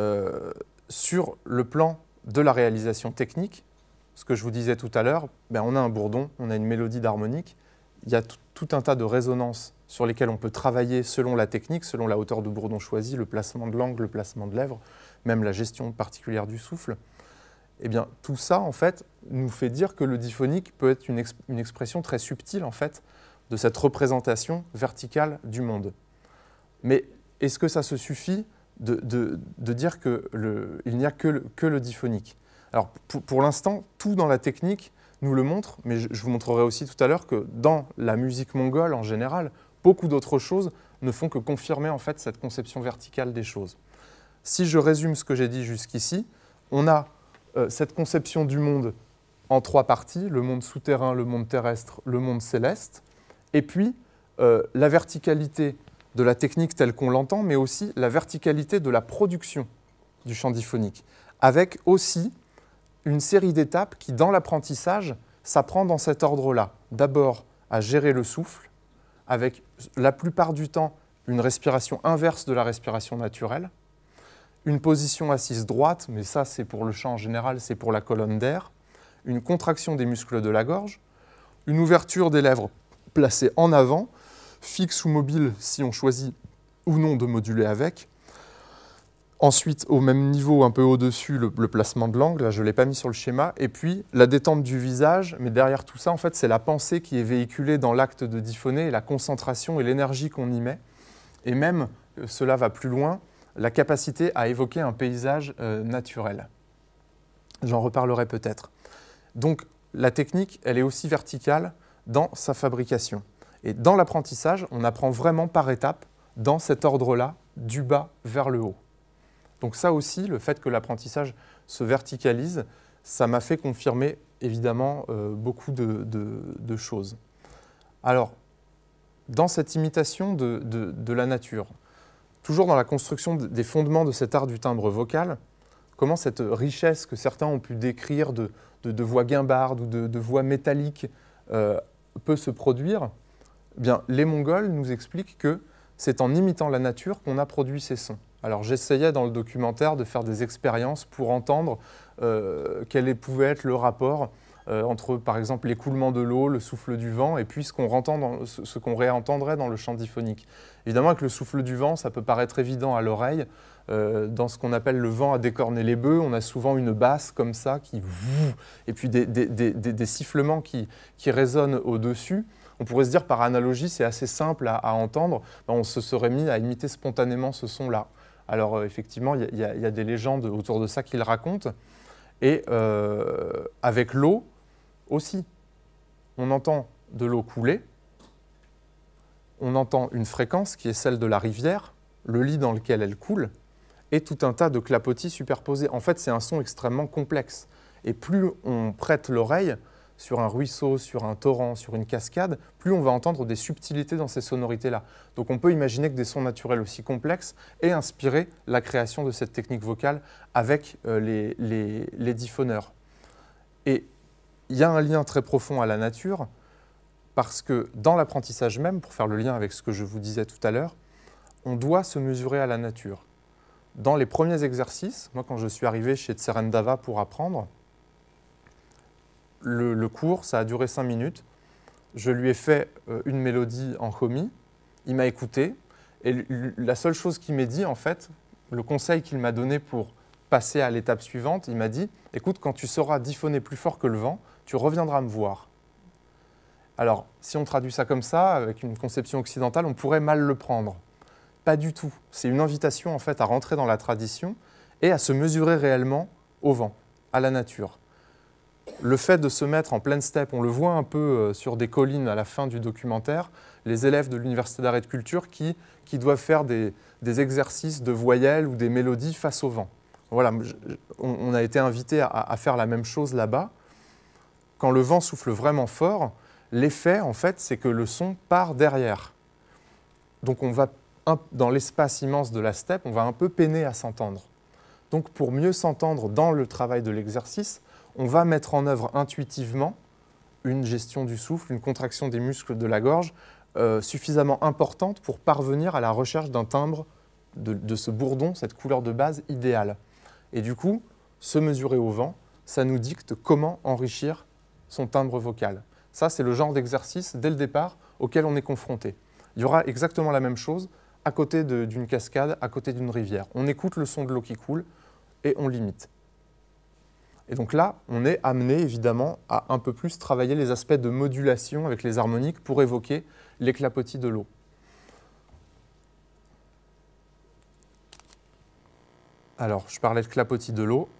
sur le plan de la réalisation technique, ce que je vous disais tout à l'heure, on a un bourdon, on a une mélodie d'harmonique, il y a tout un tas de résonances sur lesquelles on peut travailler selon la technique, selon la hauteur de bourdon choisie, le placement de langue, le placement de lèvres, même la gestion particulière du souffle. Eh bien, tout ça, en fait, nous fait dire que le diphonique peut être une expression très subtile, en fait, de cette représentation verticale du monde. Mais est-ce que ça se suffit de dire qu'il n'y a que le diphonique? Alors, pour l'instant, tout dans la technique nous le montre, mais je vous montrerai aussi tout à l'heure que dans la musique mongole en général, beaucoup d'autres choses ne font que confirmer en fait cette conception verticale des choses. Si je résume ce que j'ai dit jusqu'ici, on a cette conception du monde en trois parties, le monde souterrain, le monde terrestre, le monde céleste, et puis la verticalité de la technique telle qu'on l'entend, mais aussi la verticalité de la production du chant diphonique, avec aussi une série d'étapes qui, dans l'apprentissage, s'apprend dans cet ordre-là. D'abord, à gérer le souffle, avec la plupart du temps une respiration inverse de la respiration naturelle, une position assise droite, mais ça c'est pour le chant en général, c'est pour la colonne d'air, une contraction des muscles de la gorge, une ouverture des lèvres placée en avant, fixe ou mobile si on choisit ou non de moduler avec. Ensuite, au même niveau, un peu au-dessus, le placement de langue, là je ne l'ai pas mis sur le schéma, et puis la détente du visage, mais derrière tout ça, en fait, c'est la pensée qui est véhiculée dans l'acte de diphoner, et la concentration et l'énergie qu'on y met, et même, cela va plus loin, la capacité à évoquer un paysage naturel. J'en reparlerai peut-être. Donc, la technique, elle est aussi verticale dans sa fabrication. Et dans l'apprentissage, on apprend vraiment par étapes, dans cet ordre-là, du bas vers le haut. Donc ça aussi, le fait que l'apprentissage se verticalise, ça m'a fait confirmer évidemment beaucoup de choses. Alors, dans cette imitation de la nature, toujours dans la construction des fondements de cet art du timbre vocal, comment cette richesse que certains ont pu décrire de voix guimbardes ou de voix métalliques peut se produire, eh bien, les Mongols nous expliquent que c'est en imitant la nature qu'on a produit ces sons. Alors j'essayais dans le documentaire de faire des expériences pour entendre quel pouvait être le rapport entre, par exemple, l'écoulement de l'eau, le souffle du vent, et puis ce qu'on réentendrait dans le chant diphonique. Évidemment, avec le souffle du vent, ça peut paraître évident à l'oreille. Dans ce qu'on appelle le vent à décorner les bœufs, on a souvent une basse comme ça, et puis des sifflements qui résonnent au-dessus. On pourrait se dire, par analogie, c'est assez simple à entendre. On se serait mis à imiter spontanément ce son-là. Alors effectivement, il y a des légendes autour de ça qui le racontent. Et avec l'eau aussi, on entend de l'eau couler, on entend une fréquence qui est celle de la rivière, le lit dans lequel elle coule, et tout un tas de clapotis superposés. En fait, c'est un son extrêmement complexe. Et plus on prête l'oreille sur un ruisseau, sur un torrent, sur une cascade, plus on va entendre des subtilités dans ces sonorités-là. Donc on peut imaginer que des sons naturels aussi complexes aient inspiré la création de cette technique vocale avec les diphoneurs. Et il y a un lien très profond à la nature, parce que dans l'apprentissage même, pour faire le lien avec ce que je vous disais tout à l'heure, on doit se mesurer à la nature. Dans les premiers exercices, moi quand je suis arrivé chez Tserendava pour apprendre, le cours, ça a duré 5 minutes. Je lui ai fait une mélodie en chomi, il m'a écouté, et la seule chose qu'il m'a dit, en fait, le conseil qu'il m'a donné pour passer à l'étape suivante, il m'a dit « Écoute, quand tu sauras diphoner plus fort que le vent, tu reviendras me voir ». Alors, si on traduit ça comme ça, avec une conception occidentale, on pourrait mal le prendre. Pas du tout. C'est une invitation, en fait, à rentrer dans la tradition et à se mesurer réellement au vent, à la nature. Le fait de se mettre en pleine steppe, on le voit un peu sur des collines à la fin du documentaire, les élèves de l'Université d'art et de culture qui doivent faire des exercices de voyelles ou des mélodies face au vent. Voilà, on a été invité à faire la même chose là-bas. Quand le vent souffle vraiment fort, l'effet, en fait, c'est que le son part derrière. Donc on va, dans l'espace immense de la steppe, on va un peu peiner à s'entendre. Donc pour mieux s'entendre dans le travail de l'exercice, on va mettre en œuvre intuitivement une gestion du souffle, une contraction des muscles de la gorge suffisamment importante pour parvenir à la recherche d'un timbre de ce bourdon, cette couleur de base idéale. Et du coup, se mesurer au vent, ça nous dicte comment enrichir son timbre vocal. Ça, c'est le genre d'exercice, dès le départ, auquel on est confronté. Il y aura exactement la même chose à côté d'une cascade, à côté d'une rivière. On écoute le son de l'eau qui coule et on l'imite. Et donc là, on est amené évidemment à un peu plus travailler les aspects de modulation avec les harmoniques pour évoquer les clapotis de l'eau. Alors, je parlais de clapotis de l'eau.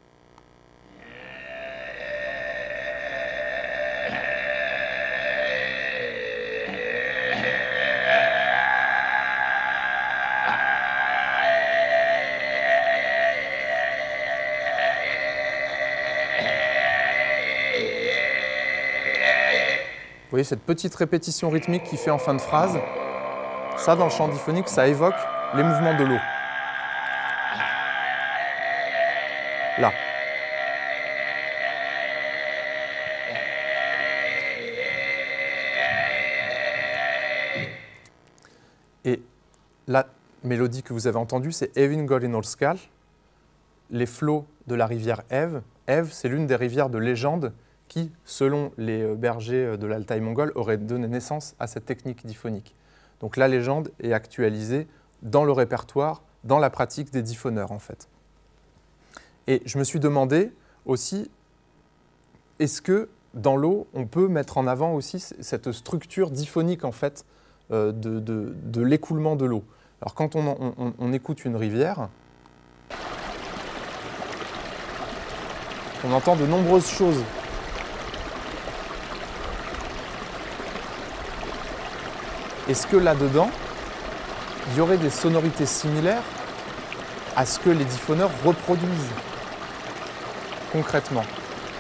Vous voyez cette petite répétition rythmique qui fait en fin de phrase, ça dans le chant diphonique, ça évoque les mouvements de l'eau. Là. Et la mélodie que vous avez entendue, c'est Evin Gorinolskal, les flots de la rivière Ev. Ev, c'est l'une des rivières de légende qui, selon les bergers de l'Altaï mongol, aurait donné naissance à cette technique diphonique. Donc la légende est actualisée dans le répertoire, dans la pratique des diphoneurs en fait. Et je me suis demandé aussi, est-ce que dans l'eau, on peut mettre en avant aussi cette structure diphonique en fait de l'écoulement de l'eau. Alors quand on écoute une rivière, on entend de nombreuses choses. est-ce que là-dedans, il y aurait des sonorités similaires à ce que les diphoneurs reproduisent concrètement?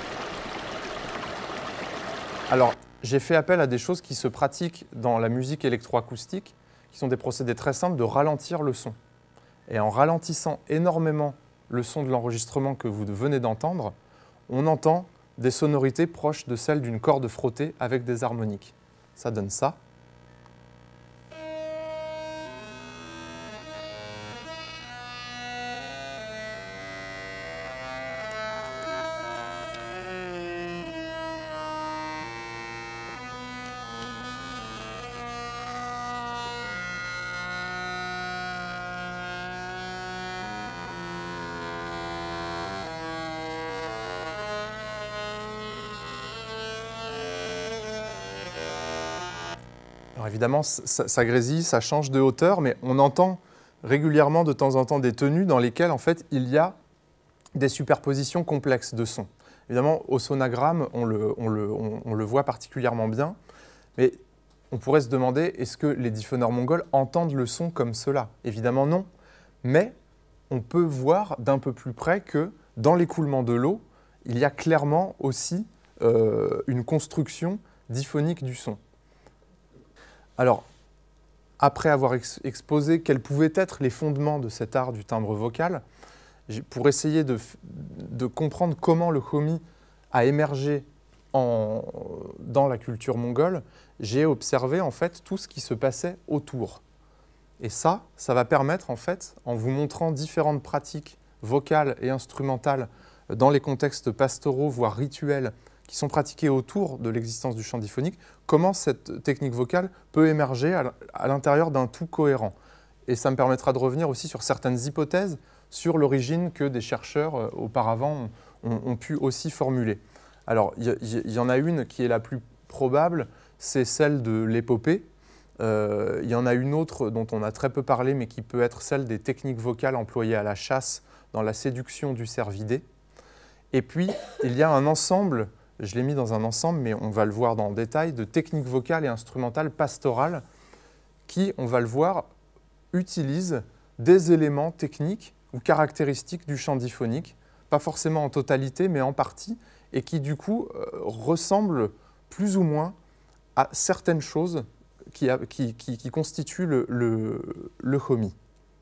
Alors, j'ai fait appel à des choses qui se pratiquent dans la musique électroacoustique, qui sont des procédés très simples de ralentir le son. Et en ralentissant énormément le son de l'enregistrement que vous venez d'entendre, on entend des sonorités proches de celles d'une corde frottée avec des harmoniques. Ça donne ça. Alors évidemment, ça grésille, ça change de hauteur, mais on entend régulièrement de temps en temps des tenues dans lesquelles en fait, il y a des superpositions complexes de sons. Évidemment, au sonagramme, on le voit particulièrement bien, mais on pourrait se demander, est-ce que les diphoneurs mongols entendent le son comme cela? Évidemment non, mais on peut voir d'un peu plus près que dans l'écoulement de l'eau, il y a clairement aussi une construction diphonique du son. Alors, après avoir exposé quels pouvaient être les fondements de cet art du timbre vocal, pour essayer de comprendre comment le khomi a émergé dans la culture mongole, j'ai observé en fait tout ce qui se passait autour. Et ça va permettre en fait, en vous montrant différentes pratiques vocales et instrumentales dans les contextes pastoraux, voire rituels, qui sont pratiqués autour de l'existence du chant diphonique, comment cette technique vocale peut émerger à l'intérieur d'un tout cohérent. Et ça me permettra de revenir aussi sur certaines hypothèses sur l'origine que des chercheurs auparavant ont pu aussi formuler. Alors, il y en a une qui est la plus probable, c'est celle de l'épopée. Il y en a une autre dont on a très peu parlé, mais qui peut être celle des techniques vocales employées à la chasse dans la séduction du cervidé. Et puis, il y a un ensemble, je l'ai mis dans un ensemble, mais on va le voir dans le détail, de techniques vocales et instrumentales pastorales qui, on va le voir, utilisent des éléments techniques ou caractéristiques du chant diphonique, pas forcément en totalité, mais en partie, et qui du coup ressemblent plus ou moins à certaines choses qui constituent le khomi.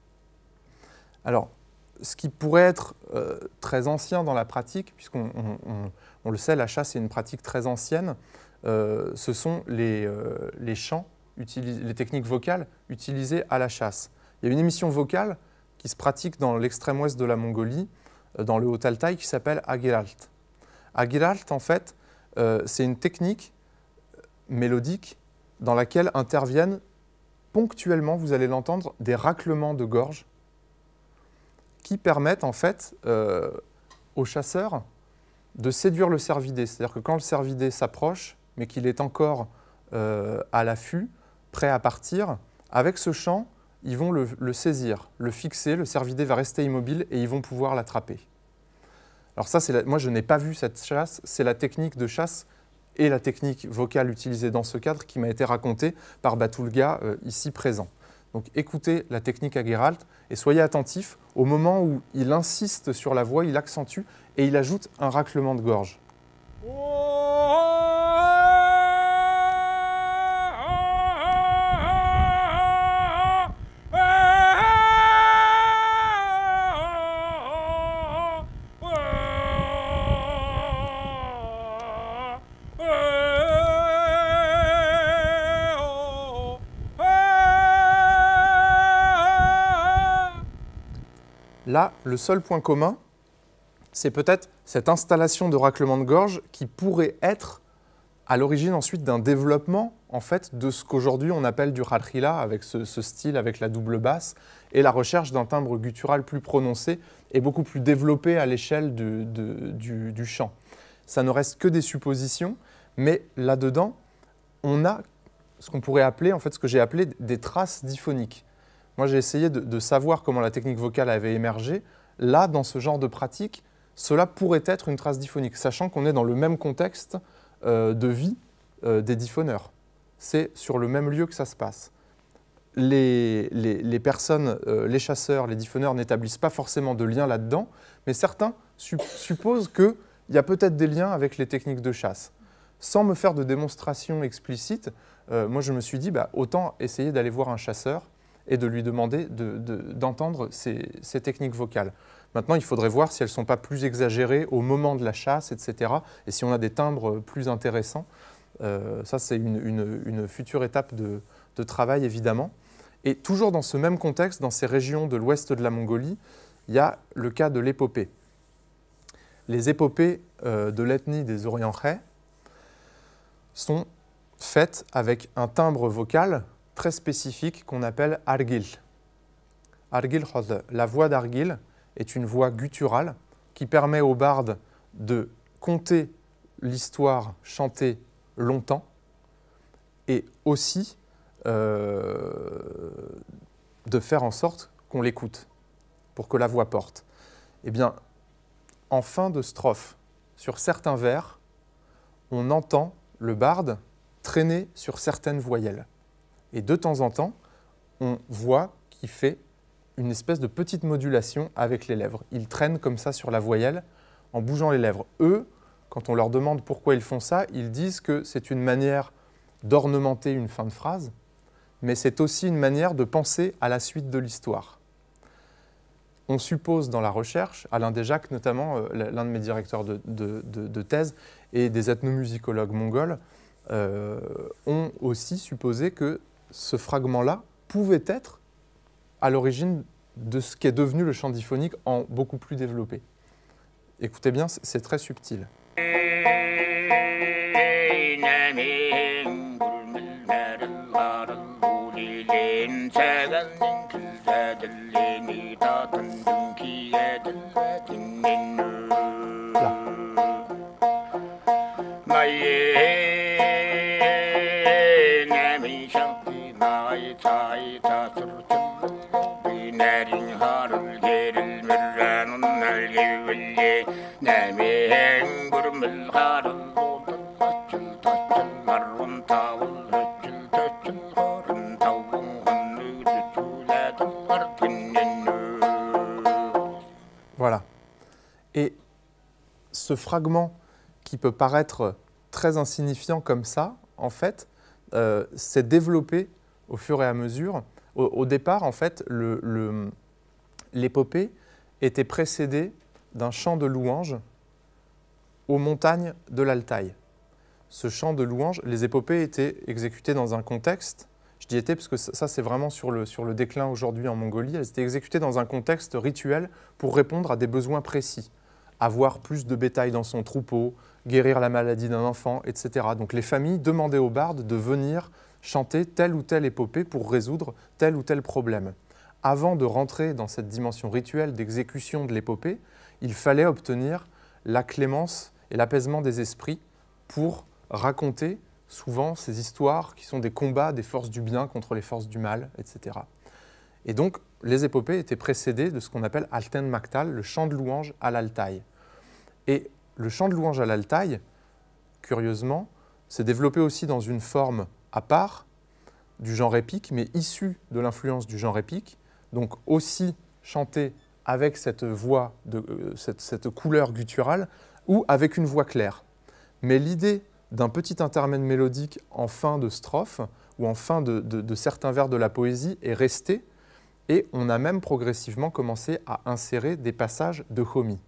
Alors, ce qui pourrait être très ancien dans la pratique, puisqu'on le sait, la chasse est une pratique très ancienne, ce sont les chants, les techniques vocales utilisées à la chasse. Il y a une émission vocale qui se pratique dans l'extrême ouest de la Mongolie, dans le Haut-Altaï, qui s'appelle Agiralt. Agiralt, en fait, c'est une technique mélodique dans laquelle interviennent ponctuellement, vous allez l'entendre, des raclements de gorge qui permettent en fait aux chasseurs de séduire le cervidé. C'est-à-dire que quand le cervidé s'approche, mais qu'il est encore à l'affût, prêt à partir, avec ce chant, ils vont le saisir, le fixer, le cervidé va rester immobile et ils vont pouvoir l'attraper. Alors ça, moi je n'ai pas vu cette chasse, c'est la technique de chasse et la technique vocale utilisée dans ce cadre qui m'a été racontée par Batulga ici présent. Donc écoutez la technique Agiralt et soyez attentifs au moment où il insiste sur la voix, il accentue et il ajoute un raclement de gorge. Là, le seul point commun, c'est peut-être cette installation de raclement de gorge qui pourrait être à l'origine ensuite d'un développement en fait, de ce qu'aujourd'hui on appelle du kharkhila, avec ce style, avec la double basse, et la recherche d'un timbre guttural plus prononcé et beaucoup plus développé à l'échelle du chant. Ça ne reste que des suppositions, mais là-dedans, on a ce qu'on pourrait appeler, en fait, ce que j'ai appelé des traces diphoniques. Moi, j'ai essayé de savoir comment la technique vocale avait émergé. Là, dans ce genre de pratique, cela pourrait être une trace diphonique, sachant qu'on est dans le même contexte de vie des diphoneurs. C'est sur le même lieu que ça se passe. les personnes, les chasseurs, les diffoneurs n'établissent pas forcément de lien là-dedans, mais certains supposent qu'il y a peut-être des liens avec les techniques de chasse. Sans me faire de démonstration explicite, moi je me suis dit, autant essayer d'aller voir un chasseur et de lui demander d'entendre ces techniques vocales. Maintenant, il faudrait voir si elles ne sont pas plus exagérées au moment de la chasse, etc. Et si on a des timbres plus intéressants. Ça, c'est une future étape de travail, évidemment. Et toujours dans ce même contexte, dans ces régions de l'ouest de la Mongolie, il y a le cas de l'épopée. Les épopées de l'ethnie des Orientais sont faites avec un timbre vocal très spécifique qu'on appelle argil. Argil, la voix d'Argil est une voix gutturale qui permet au barde de conter l'histoire chantée longtemps et aussi de faire en sorte qu'on l'écoute pour que la voix porte. Eh bien, en fin de strophe, sur certains vers, on entend le barde traîner sur certaines voyelles. Et de temps en temps, on voit qu'il fait une espèce de petite modulation avec les lèvres. Il traîne comme ça sur la voyelle en bougeant les lèvres. Eux, quand on leur demande pourquoi ils font ça, ils disent que c'est une manière d'ornementer une fin de phrase, mais c'est aussi une manière de penser à la suite de l'histoire. On suppose dans la recherche, Alain Desjacques notamment, l'un de mes directeurs de thèse, et des ethnomusicologues mongols, ont aussi supposé que ce fragment-là pouvait être à l'origine de ce qui est devenu le chant diphonique en beaucoup plus développé. Écoutez bien, c'est très subtil. Voilà. Et ce fragment qui peut paraître très insignifiant comme ça, en fait, s'est développé au fur et à mesure. Au départ, en fait, l'épopée était précédée d'un chant de louange aux montagnes de l'Altaï. Ce chant de louange, les épopées étaient exécutées dans un contexte, je dis étaient parce que ça c'est vraiment sur le déclin aujourd'hui en Mongolie, elles étaient exécutées dans un contexte rituel pour répondre à des besoins précis. Avoir plus de bétail dans son troupeau, guérir la maladie d'un enfant, etc. Donc les familles demandaient aux bardes de venir chanter telle ou telle épopée pour résoudre tel ou tel problème. Avant de rentrer dans cette dimension rituelle d'exécution de l'épopée, il fallait obtenir la clémence et l'apaisement des esprits pour raconter souvent ces histoires qui sont des combats des forces du bien contre les forces du mal, etc. Et donc, les épopées étaient précédées de ce qu'on appelle Alten Maktal, le chant de louange à l'Altaï. Et le chant de louange à l'Altaï, curieusement, s'est développé aussi dans une forme à part du genre épique, mais issue de l'influence du genre épique, donc aussi chanté avec cette voix, cette couleur gutturale, ou avec une voix claire. Mais l'idée d'un petit intermède mélodique en fin de strophe, ou en fin de certains vers de la poésie, est restée, et on a même progressivement commencé à insérer des passages de homi.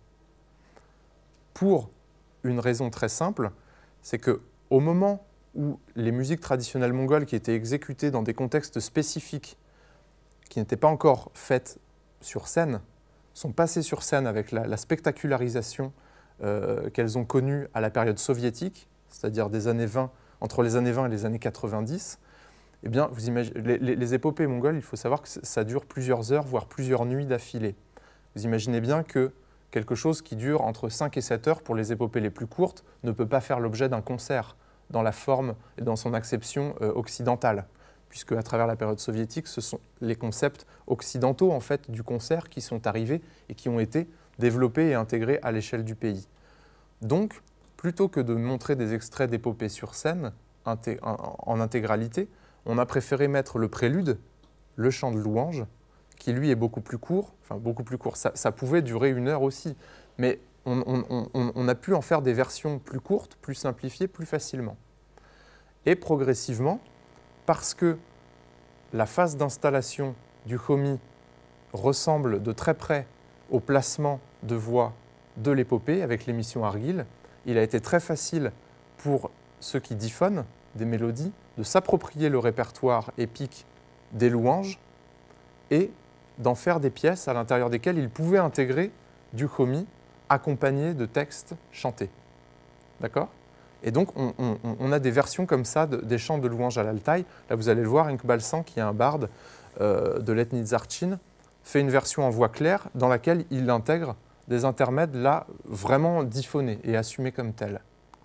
Pour une raison très simple, c'est qu'au moment où les musiques traditionnelles mongoles qui étaient exécutées dans des contextes spécifiques, qui n'étaient pas encore faites sur scène, sont passées sur scène avec la spectacularisation qu'elles ont connue à la période soviétique, c'est-à-dire entre les années 20 et les années 90, eh bien, vous imaginez, les épopées mongoles, il faut savoir que ça dure plusieurs heures, voire plusieurs nuits d'affilée. Vous imaginez bien que quelque chose qui dure entre 5 et 7 heures pour les épopées les plus courtes ne peut pas faire l'objet d'un concert dans la forme et dans son acception occidentale, puisque à travers la période soviétique, ce sont les concepts occidentaux en fait, du concert qui sont arrivés et qui ont été développés et intégrés à l'échelle du pays. Donc, plutôt que de montrer des extraits d'épopées sur scène en intégralité, on a préféré mettre le prélude le chant de louange, qui lui est beaucoup plus court, ça pouvait durer 1 heure aussi, mais on a pu en faire des versions plus courtes, plus simplifiées, plus facilement. Et progressivement, parce que la phase d'installation du Homi ressemble de très près au placement de voix de l'épopée avec l'émission Argyll, il a été très facile pour ceux qui diphonent des mélodies de s'approprier le répertoire épique des louanges et d'en faire des pièces à l'intérieur desquelles ils pouvaient intégrer du Homi accompagné de textes chantés. D'accord ? Et donc, on a des versions comme ça des chants de louanges à l'altaï. Là, vous allez le voir, Iqbal San, qui est un barde de l'ethnie Zarchin, fait une version en voix claire dans laquelle il intègre des intermèdes là vraiment diphonés et assumés comme tels.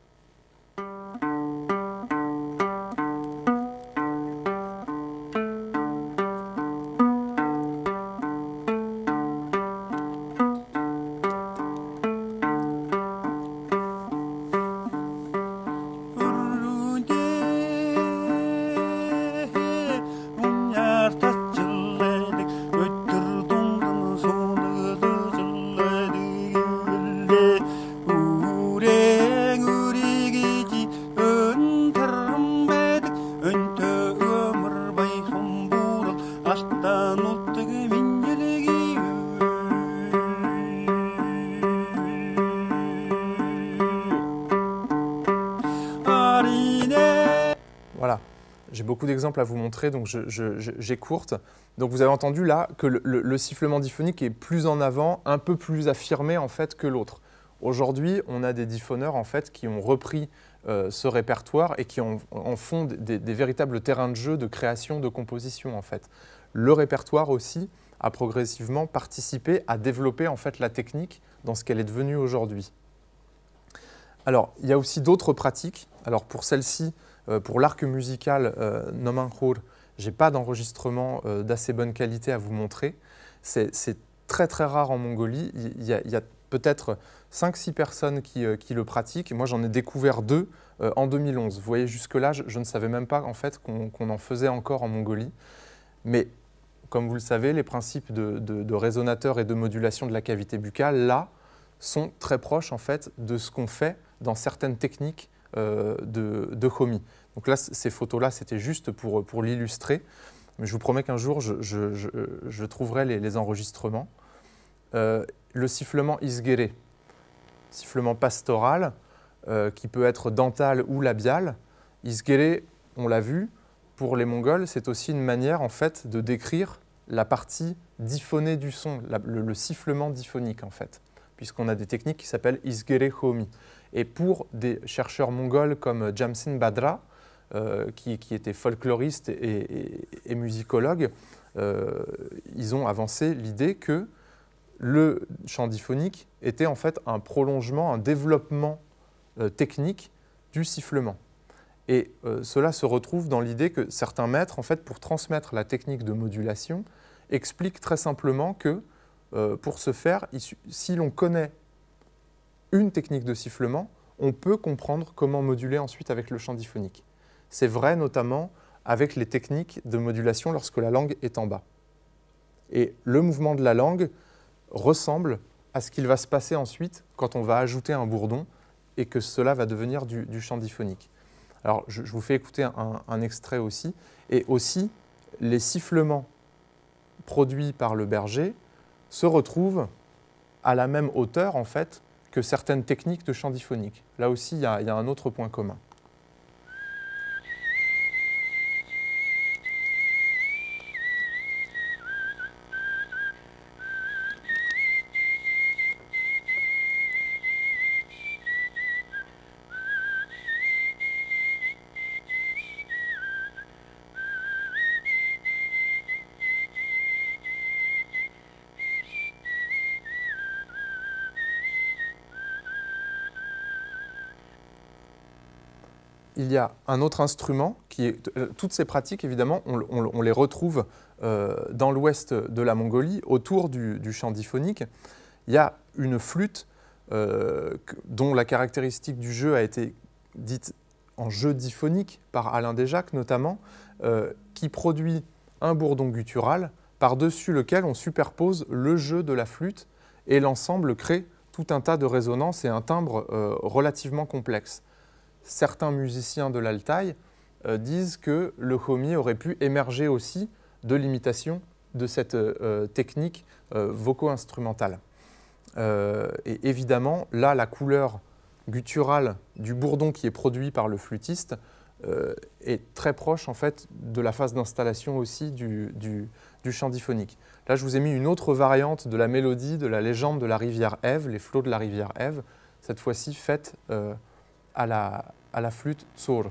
Voilà, j'ai beaucoup d'exemples à vous montrer, donc j'écourte. Donc vous avez entendu là que le sifflement diphonique est plus en avant, un peu plus affirmé en fait que l'autre. Aujourd'hui, on a des diphoneurs en fait qui ont repris ce répertoire et qui en font des véritables terrains de jeu, de création, de composition en fait. Le répertoire aussi a progressivement participé à développer en fait la technique dans ce qu'elle est devenue aujourd'hui. Alors, il y a aussi d'autres pratiques. Alors pour celle-ci, pour l'arc musical Nomankhur, je n'ai pas d'enregistrement d'assez bonne qualité à vous montrer. C'est très très rare en Mongolie. Il y a peut-être 5-6 personnes qui le pratiquent. Moi, j'en ai découvert 2 en 2011. Vous voyez, jusque-là, je ne savais même pas en fait, qu'on en faisait encore en Mongolie. Mais comme vous le savez, les principes de résonateur et de modulation de la cavité buccale, là, sont très proches en fait, de ce qu'on fait dans certaines techniques de Homi. Donc là, ces photos-là, c'était juste pour l'illustrer. Mais je vous promets qu'un jour, je trouverai les enregistrements. Le sifflement isgere, sifflement pastoral, qui peut être dental ou labial. Isgere, on l'a vu, pour les Mongols, c'est aussi une manière en fait, de décrire la partie diphonée du son, le sifflement diphonique en fait, puisqu'on a des techniques qui s'appellent isgere Homi. Et pour des chercheurs mongols comme Jamsin Badra, qui était folkloriste et musicologue, ils ont avancé l'idée que le chant diphonique était en fait un prolongement, un développement technique du sifflement. Et cela se retrouve dans l'idée que certains maîtres, en fait, pour transmettre la technique de modulation, expliquent très simplement que pour ce faire, si l'on connaît une technique de sifflement, on peut comprendre comment moduler ensuite avec le chant diphonique. C'est vrai notamment avec les techniques de modulation lorsque la langue est en bas. Et le mouvement de la langue ressemble à ce qu'il va se passer ensuite quand on va ajouter un bourdon et que cela va devenir du chant diphonique. Alors, je vous fais écouter un extrait aussi. Et aussi, les sifflements produits par le berger se retrouvent à la même hauteur, en fait, que certaines techniques de chant diphonique. Là aussi, il y a un autre point commun. Il y a un autre instrument qui est... Toutes ces pratiques, évidemment, on les retrouve dans l'ouest de la Mongolie, autour du chant diphonique. Il y a une flûte dont la caractéristique du jeu a été dite en jeu diphonique par Alain Desjacques notamment, qui produit un bourdon guttural par-dessus lequel on superpose le jeu de la flûte et l'ensemble crée tout un tas de résonances et un timbre relativement complexe. Certains musiciens de l'Altaï disent que le homi aurait pu émerger aussi de l'imitation de cette technique voco-instrumentale. Et évidemment, là, la couleur gutturale du bourdon qui est produit par le flûtiste est très proche en fait de la phase d'installation aussi du chant diphonique. Là, je vous ai mis une autre variante de la mélodie de la légende de la rivière Ève, les flots de la rivière Ève, cette fois-ci faite à la flûte tsor.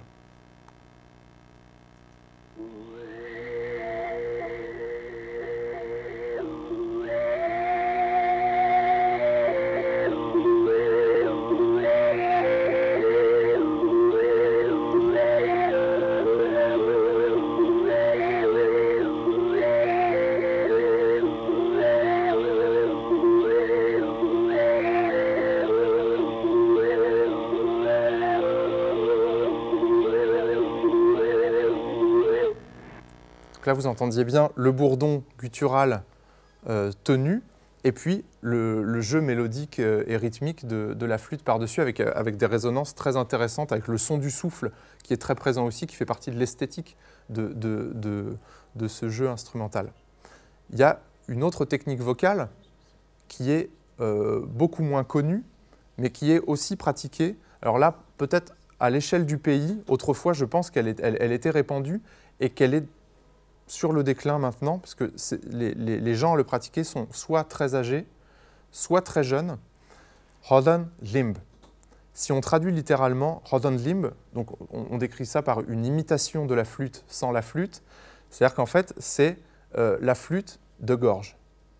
Donc là, vous entendiez bien le bourdon guttural tenu et puis le jeu mélodique et rythmique de la flûte par-dessus avec des résonances très intéressantes, avec le son du souffle qui est très présent aussi, qui fait partie de l'esthétique de ce jeu instrumental. Il y a une autre technique vocale qui est beaucoup moins connue, mais qui est aussi pratiquée. Alors là, peut-être à l'échelle du pays, autrefois, je pense qu'elle était répandue et qu'elle est sur le déclin maintenant, parce que les gens à le pratiquer sont soit très âgés, soit très jeunes. Hodan limb. Si on traduit littéralement Hodan limb, donc on décrit ça par une imitation de la flûte sans la flûte, c'est-à-dire qu'en fait, c'est la flûte de gorge.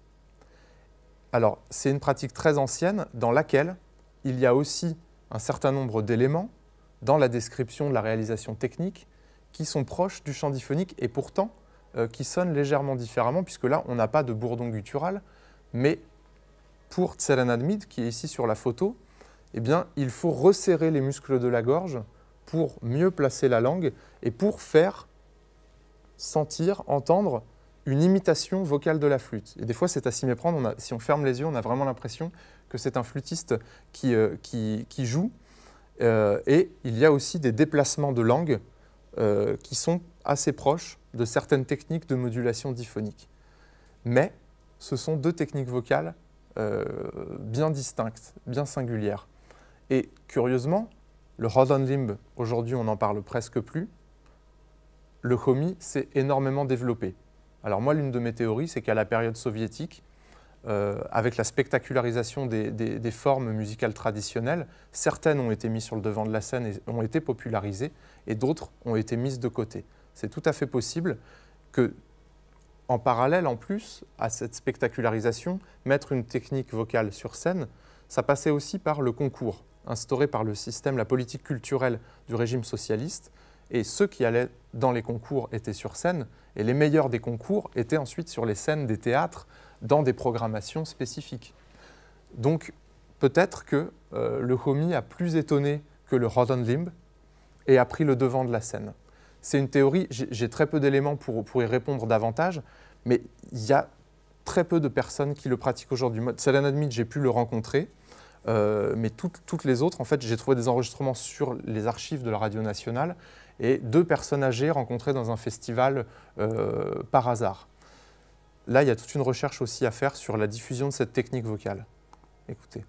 Alors, c'est une pratique très ancienne dans laquelle il y a aussi un certain nombre d'éléments dans la description de la réalisation technique qui sont proches du chant diphonique et pourtant qui sonnent légèrement différemment, puisque là, on n'a pas de bourdon guttural, mais pour Tserenadmid, qui est ici sur la photo, eh bien, il faut resserrer les muscles de la gorge pour mieux placer la langue et pour faire sentir, entendre une imitation vocale de la flûte. Et des fois, c'est à s'y méprendre. Si on ferme les yeux, on a vraiment l'impression que c'est un flûtiste qui joue. Et il y a aussi des déplacements de langue qui sont assez proches de certaines techniques de modulation diphonique. Mais ce sont deux techniques vocales bien distinctes, bien singulières. Et curieusement, le Hodan limb, aujourd'hui on n'en parle presque plus, le homi s'est énormément développé. Alors moi, l'une de mes théories, c'est qu'à la période soviétique, avec la spectacularisation des formes musicales traditionnelles, certaines ont été mises sur le devant de la scène et ont été popularisées, et d'autres ont été mises de côté. C'est tout à fait possible que, en parallèle, en plus, à cette spectacularisation, mettre une technique vocale sur scène, ça passait aussi par le concours, instauré par le système, la politique culturelle du régime socialiste, et ceux qui allaient dans les concours étaient sur scène, et les meilleurs des concours étaient ensuite sur les scènes des théâtres, dans des programmations spécifiques. Donc, peut-être que le homi a plus étonné que le Hodan limb et a pris le devant de la scène. C'est une théorie, j'ai très peu d'éléments pour y répondre davantage, mais il y a très peu de personnes qui le pratiquent aujourd'hui. Tserenadmid, j'ai pu le rencontrer, mais toutes les autres, en fait, j'ai trouvé des enregistrements sur les archives de la Radio Nationale et 2 personnes âgées rencontrées dans un festival par hasard. Là, il y a toute une recherche aussi à faire sur la diffusion de cette technique vocale. Écoutez.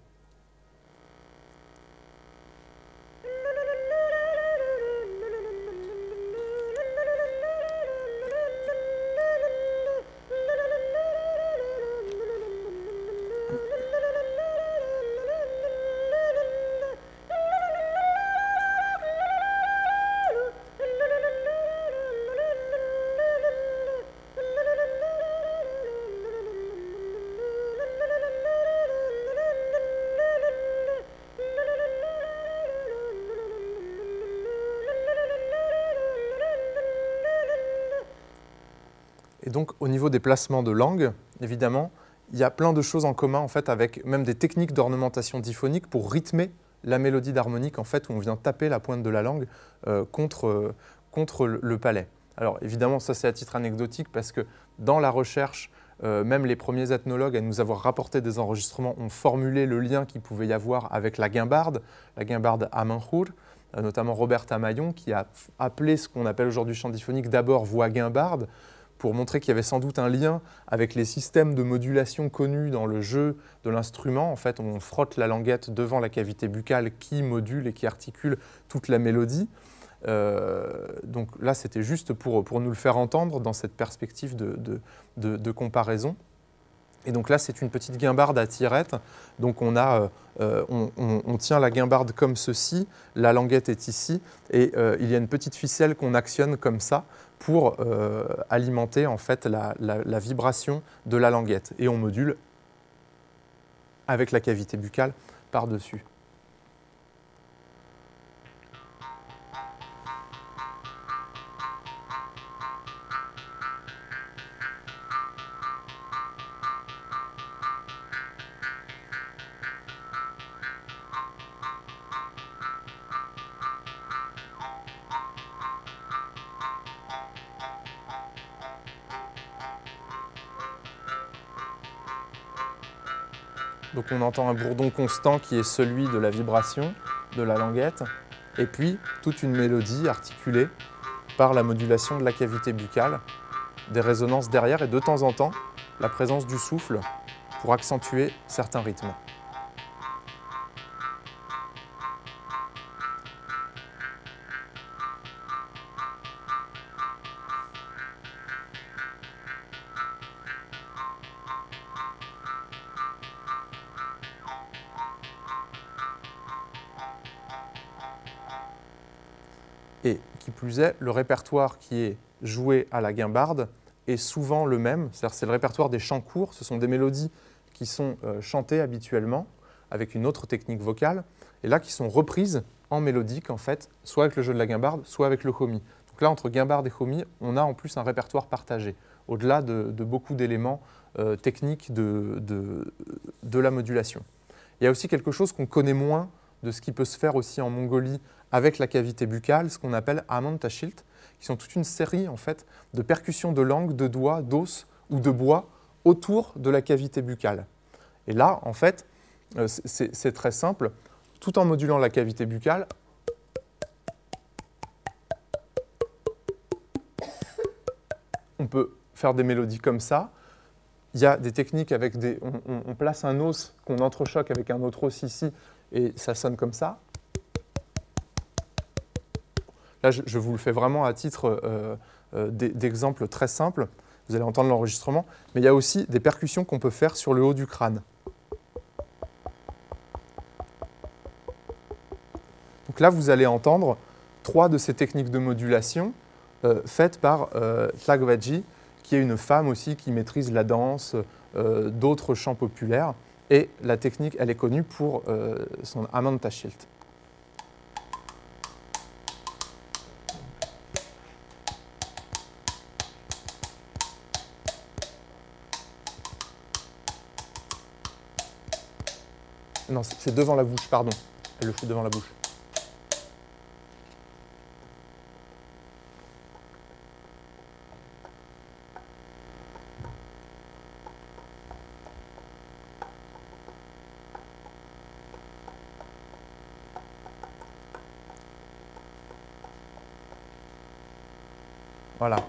Et donc, au niveau des placements de langue, évidemment, il y a plein de choses en commun en fait, avec même des techniques d'ornementation diphonique pour rythmer la mélodie d'harmonique, en fait, où on vient taper la pointe de la langue contre le palais. Alors évidemment, ça c'est à titre anecdotique parce que dans la recherche, même les premiers ethnologues à nous avoir rapporté des enregistrements ont formulé le lien qu'il pouvait y avoir avec la guimbarde Amanhur, notamment Robert Amaillon, qui a appelé ce qu'on appelle aujourd'hui chant diphonique d'abord voix guimbarde, pour montrer qu'il y avait sans doute un lien avec les systèmes de modulation connus dans le jeu de l'instrument. En fait, on frotte la languette devant la cavité buccale qui module et qui articule toute la mélodie. Donc là, c'était juste pour nous le faire entendre dans cette perspective de comparaison. Et donc là, c'est une petite guimbarde à tirette. Donc on tient la guimbarde comme ceci, la languette est ici, et il y a une petite ficelle qu'on actionne comme ça pour alimenter en fait la vibration de la languette. Et on module avec la cavité buccale par-dessus. Donc on entend un bourdon constant qui est celui de la vibration de la languette, et puis toute une mélodie articulée par la modulation de la cavité buccale, des résonances derrière et de temps en temps la présence du souffle pour accentuer certains rythmes. Et qui plus est, le répertoire qui est joué à la guimbarde est souvent le même, c'est-à-dire c'est le répertoire des chants courts, ce sont des mélodies qui sont chantées habituellement avec une autre technique vocale, et là qui sont reprises en mélodique en fait, soit avec le jeu de la guimbarde, soit avec le homi. Donc là, entre guimbarde et homi, on a en plus un répertoire partagé, au-delà de beaucoup d'éléments techniques de la modulation. Il y a aussi quelque chose qu'on connaît moins de ce qui peut se faire aussi en Mongolie avec la cavité buccale, ce qu'on appelle Amon Tashilt, qui sont toute une série en fait, de percussions de langue, de doigts, d'os ou de bois autour de la cavité buccale. Et là, en fait, c'est très simple. Tout en modulant la cavité buccale, on peut faire des mélodies comme ça. Il y a des techniques avec des... On place un os qu'on entrechoque avec un autre os ici, et ça sonne comme ça. Là, je vous le fais vraiment à titre d'exemple très simple. Vous allez entendre l'enregistrement. Mais il y a aussi des percussions qu'on peut faire sur le haut du crâne. Donc là, vous allez entendre 3 de ces techniques de modulation faites par Tlagvaji, qui est une femme aussi qui maîtrise la danse, d'autres chants populaires. Et la technique, elle est connue pour son Amon Tashilt. Non, c'est devant la bouche, pardon. Elle le fait devant la bouche. Voilà.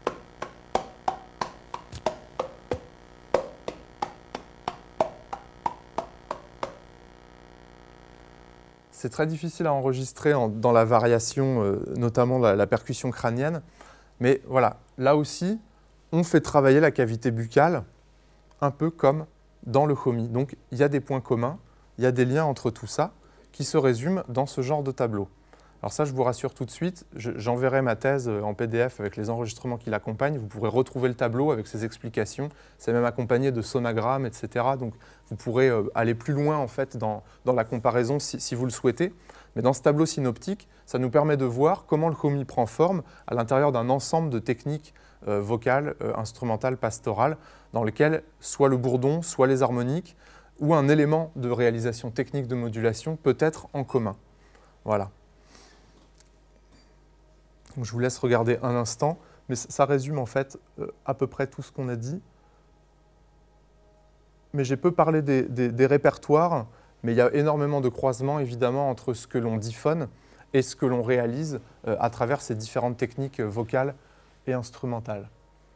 C'est très difficile à enregistrer dans la variation, notamment la percussion crânienne. Mais voilà, là aussi, on fait travailler la cavité buccale un peu comme dans le homi. Donc, il y a des points communs, il y a des liens entre tout ça qui se résument dans ce genre de tableau. Alors ça, je vous rassure tout de suite, j'enverrai ma thèse en PDF avec les enregistrements qui l'accompagnent. Vous pourrez retrouver le tableau avec ses explications. C'est même accompagné de sonagrammes, etc. Donc vous pourrez aller plus loin en fait, dans la comparaison si vous le souhaitez. Mais dans ce tableau synoptique, ça nous permet de voir comment le homi prend forme à l'intérieur d'un ensemble de techniques vocales, instrumentales, pastorales, dans lesquelles soit le bourdon, soit les harmoniques, ou un élément de réalisation technique de modulation peut être en commun. Voilà. Donc, je vous laisse regarder un instant Mais ça résume en fait à peu près tout ce qu'on a dit. Mais j'ai peu parlé des répertoires, mais il y a énormément de croisements évidemment entre ce que l'on diphone et ce que l'on réalise à travers ces différentes techniques vocales et instrumentales.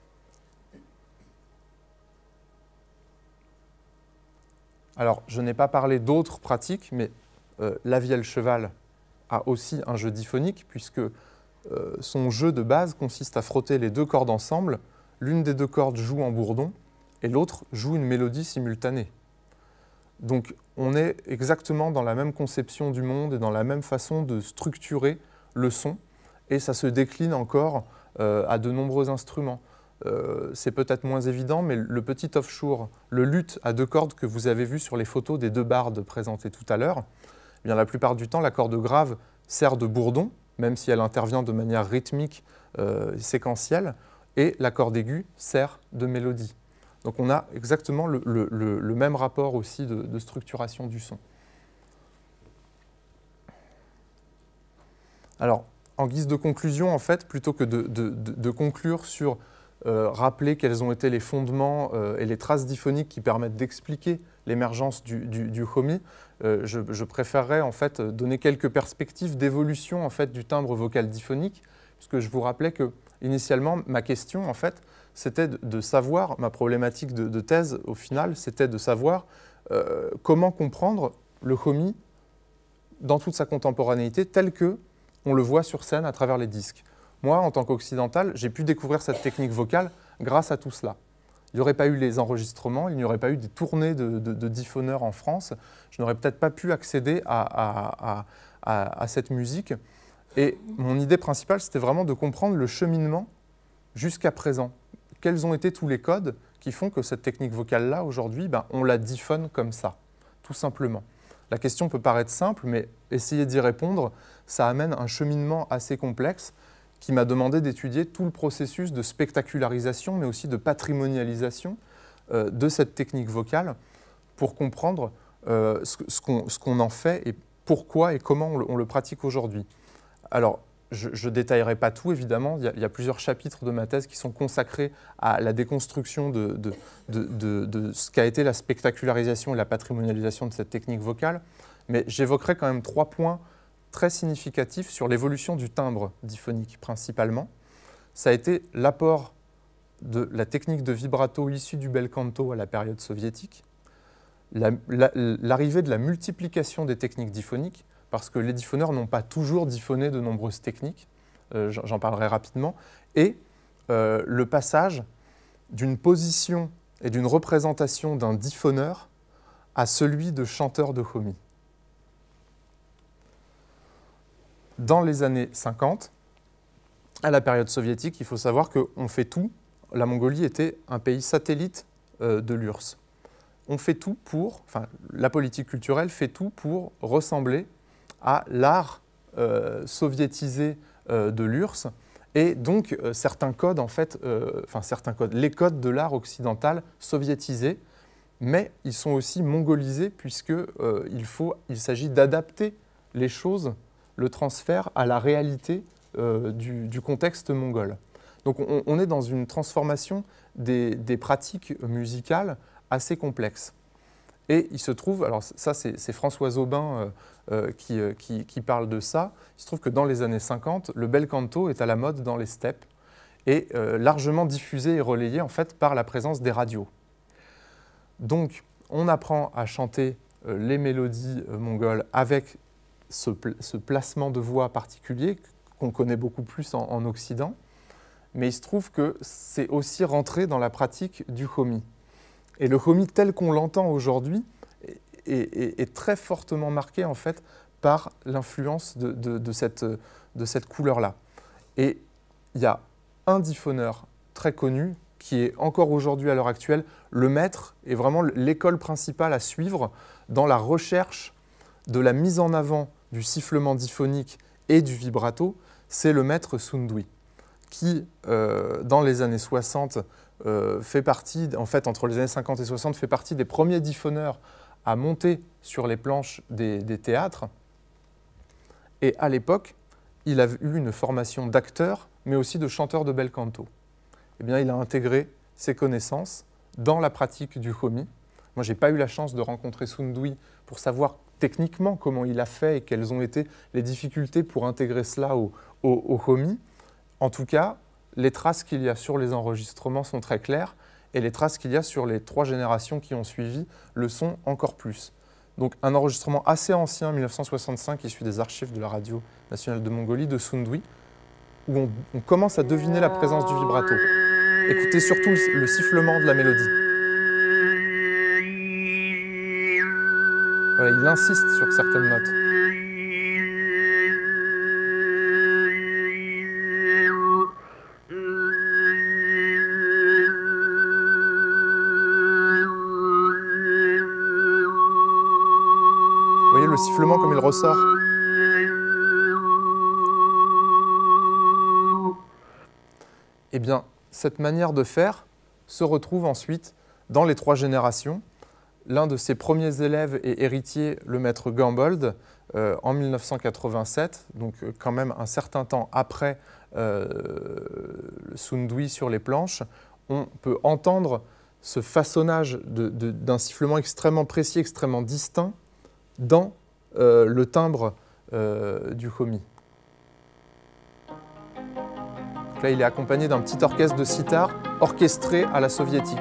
Alors, je n'ai pas parlé d'autres pratiques, mais la vielle cheval a aussi un jeu diphonique, puisque son jeu de base consiste à frotter les deux cordes ensemble. L'une des deux cordes joue en bourdon, et l'autre joue une mélodie simultanée. Donc, on est exactement dans la même conception du monde et dans la même façon de structurer le son, et ça se décline encore à de nombreux instruments. C'est peut-être moins évident, mais le petit offshore, le luth à deux cordes que vous avez vu sur les photos des deux bardes présentées tout à l'heure, eh bien, la plupart du temps, la corde grave sert de bourdon, même si elle intervient de manière rythmique, séquentielle, et la corde aiguë sert de mélodie. Donc on a exactement le même rapport aussi de structuration du son. Alors, en guise de conclusion, en fait, plutôt que de conclure sur rappeler quels ont été les fondements et les traces diphoniques qui permettent d'expliquer l'émergence du homi, je préférerais en fait donner quelques perspectives d'évolution en fait du timbre vocal diphonique, puisque je vous rappelais que initialement ma question en fait c'était de savoir, ma problématique de thèse au final, c'était de savoir comment comprendre le homi dans toute sa contemporanéité tel que on le voit sur scène à travers les disques. Moi, en tant qu'occidental, j'ai pu découvrir cette technique vocale grâce à tout cela. Il n'y aurait pas eu les enregistrements, il n'y aurait pas eu des tournées de diphoneurs en France, je n'aurais peut-être pas pu accéder à cette musique. Et mon idée principale, c'était vraiment de comprendre le cheminement jusqu'à présent. Quels ont été tous les codes qui font que cette technique vocale-là, aujourd'hui, on la diphone comme ça, tout simplement. La question peut paraître simple, mais essayer d'y répondre, ça amène un cheminement assez complexe qui m'a demandé d'étudier tout le processus de spectacularisation, mais aussi de patrimonialisation de cette technique vocale pour comprendre ce qu'on en fait et pourquoi et comment on le pratique aujourd'hui. Alors, je ne détaillerai pas tout, évidemment. Il y a plusieurs chapitres de ma thèse qui sont consacrés à la déconstruction de ce qu'a été la spectacularisation et la patrimonialisation de cette technique vocale. Mais j'évoquerai quand même 3 points très significatif sur l'évolution du timbre diphonique principalement. Ça a été l'apport de la technique de vibrato issue du bel canto à la période soviétique, l'arrivée de la multiplication des techniques diphoniques, parce que les diphoneurs n'ont pas toujours diphoné de nombreuses techniques, j'en parlerai rapidement, et le passage d'une position et d'une représentation d'un diphoneur à celui de chanteur de homi. Dans les années 50, à la période soviétique, il faut savoir qu'on fait tout. La Mongolie était un pays satellite de l'URSS. On fait tout pour, enfin, la politique culturelle fait tout pour ressembler à l'art soviétisé de l'URSS. Et donc, certains codes, en fait, les codes de l'art occidental soviétisés, mais ils sont aussi mongolisés puisqu'il s'agit d'adapter les choses, le transfert à la réalité du contexte mongol. Donc on est dans une transformation des pratiques musicales assez complexes. Et il se trouve, alors ça c'est Françoise Aubin qui parle de ça, il se trouve que dans les années 50, le bel canto est à la mode dans les steppes et largement diffusé et relayé en fait par la présence des radios. Donc on apprend à chanter les mélodies mongoles avec ce placement de voix particulier qu'on connaît beaucoup plus en Occident, mais il se trouve que c'est aussi rentré dans la pratique du homi. Et le homi tel qu'on l'entend aujourd'hui est très fortement marqué en fait par l'influence de cette couleur-là. Et il y a un diphoneur très connu qui est encore aujourd'hui à l'heure actuelle le maître et vraiment l'école principale à suivre dans la recherche de la mise en avant du sifflement diphonique et du vibrato, c'est le maître Sundui, qui, dans les années 60, fait partie, en fait, entre les années 50 et 60, fait partie des premiers diphoneurs à monter sur les planches des théâtres. Et à l'époque, il a eu une formation d'acteur mais aussi de chanteur de bel canto. Eh bien, il a intégré ses connaissances dans la pratique du Homi. Moi, je n'ai pas eu la chance de rencontrer Sundui pour savoir techniquement comment il a fait et quelles ont été les difficultés pour intégrer cela au Homi. En tout cas, les traces qu'il y a sur les enregistrements sont très claires et les traces qu'il y a sur les 3 générations qui ont suivi le sont encore plus. Donc un enregistrement assez ancien, 1965, issu des archives de la Radio nationale de Mongolie, de Sundui, où on commence à deviner la présence du vibrato. Écoutez surtout le sifflement de la mélodie. Voilà, il insiste sur certaines notes. Vous voyez le sifflement comme il ressort. Eh bien, cette manière de faire se retrouve ensuite dans les 3 générations. L'un de ses premiers élèves et héritiers, le maître Gambold, en 1987, donc quand même un certain temps après Sundui sur les planches, on peut entendre ce façonnage d'un sifflement extrêmement précis, extrêmement distinct dans le timbre du Homi. Là, il est accompagné d'un petit orchestre de sitar orchestré à la soviétique.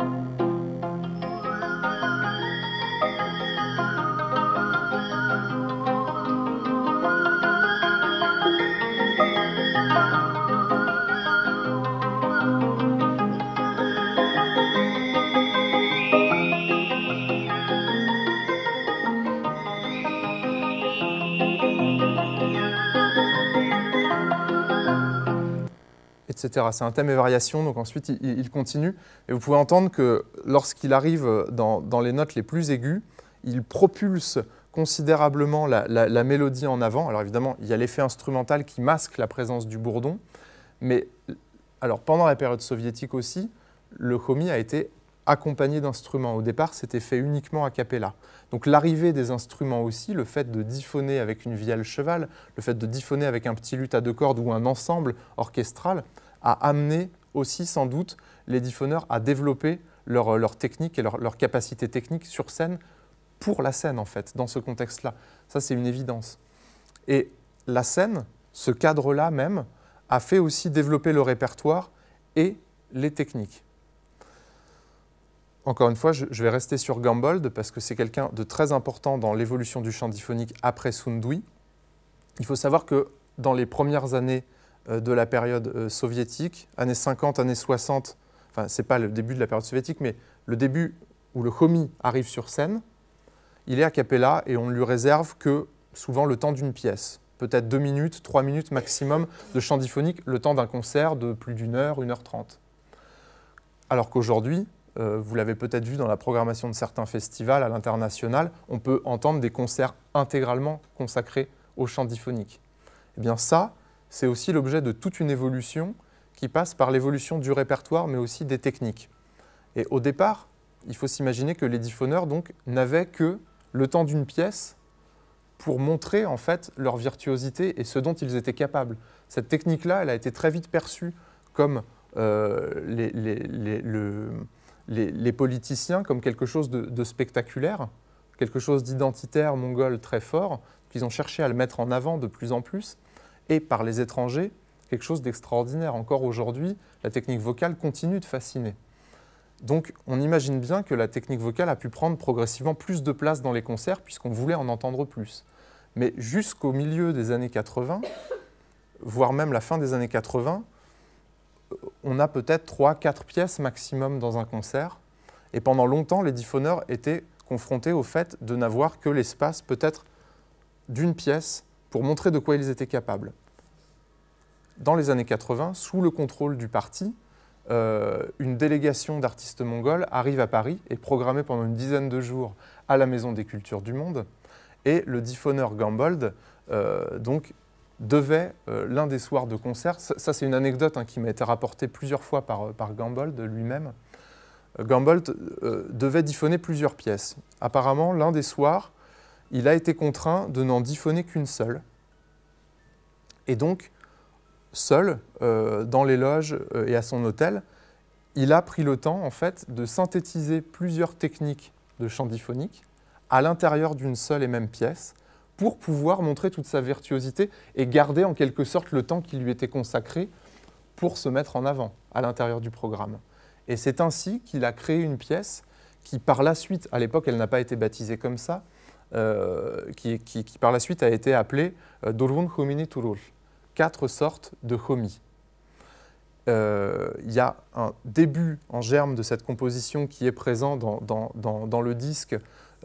Etc. C'est un thème et variation, donc ensuite il continue. Et vous pouvez entendre que lorsqu'il arrive dans les notes les plus aiguës, il propulse considérablement la mélodie en avant. Alors évidemment, il y a l'effet instrumental qui masque la présence du bourdon, mais alors, pendant la période soviétique aussi, le Homi a été accompagné d'instruments. Au départ, c'était fait uniquement a cappella. Donc l'arrivée des instruments aussi, le fait de diphoner avec une vielle cheval, le fait de diphoner avec un petit luth à 2 cordes ou un ensemble orchestral, a amené aussi sans doute les diphoneurs à développer leur technique et leur capacité technique sur scène pour la scène en fait, dans ce contexte-là. Ça c'est une évidence. Et la scène, ce cadre-là même, a fait aussi développer le répertoire et les techniques. Encore une fois, je vais rester sur Gambold parce que c'est quelqu'un de très important dans l'évolution du chant diphonique après Sundui. Il faut savoir que dans les premières années de la période soviétique, années 50, années 60, enfin ce n'est pas le début de la période soviétique, mais le début où le Homi arrive sur scène, il est a cappella et on ne lui réserve que souvent le temps d'une pièce. Peut-être 2 minutes, 3 minutes maximum de chant diphonique, le temps d'un concert de plus d'1 heure, 1h30. Alors qu'aujourd'hui, vous l'avez peut-être vu dans la programmation de certains festivals à l'international, on peut entendre des concerts intégralement consacrés au chant diphonique. Eh bien ça, c'est aussi l'objet de toute une évolution qui passe par l'évolution du répertoire, mais aussi des techniques. Et au départ, il faut s'imaginer que les diphoneurs n'avaient que le temps d'une pièce pour montrer en fait leur virtuosité et ce dont ils étaient capables. Cette technique-là, elle a été très vite perçue comme les politiciens, comme quelque chose de spectaculaire, quelque chose d'identitaire mongol très fort, qu'ils ont cherché à le mettre en avant de plus en plus, et par les étrangers, quelque chose d'extraordinaire. Encore aujourd'hui, la technique vocale continue de fasciner. Donc on imagine bien que la technique vocale a pu prendre progressivement plus de place dans les concerts puisqu'on voulait en entendre plus. Mais jusqu'au milieu des années 80, voire même la fin des années 80, on a peut-être 3-4 pièces maximum dans un concert. Et pendant longtemps, les diphoneurs étaient confrontés au fait de n'avoir que l'espace peut-être d'une pièce pour montrer de quoi ils étaient capables. Dans les années 80, sous le contrôle du parti, une délégation d'artistes mongols arrive à Paris, est programmée pendant une dizaine de jours à la Maison des Cultures du Monde, et le diphoneur Gambold devait, l'un des soirs de concert, ça c'est une anecdote qui m'a été rapportée plusieurs fois par Gambold lui-même, Gambold devait diphoner plusieurs pièces. Apparemment, l'un des soirs, il a été contraint de n'en diphoner qu'une seule. Et donc, seul, dans les loges et à son hôtel, il a pris le temps en fait, de synthétiser plusieurs techniques de chant diphonique à l'intérieur d'une seule et même pièce pour pouvoir montrer toute sa virtuosité et garder en quelque sorte le temps qui lui était consacré pour se mettre en avant à l'intérieur du programme. Et c'est ainsi qu'il a créé une pièce qui par la suite, à l'époque elle n'a pas été baptisée comme ça, qui par la suite a été appelée Durun Homini Turul, 4 sortes de homi. Il y a un début en germe de cette composition qui est présent dans le disque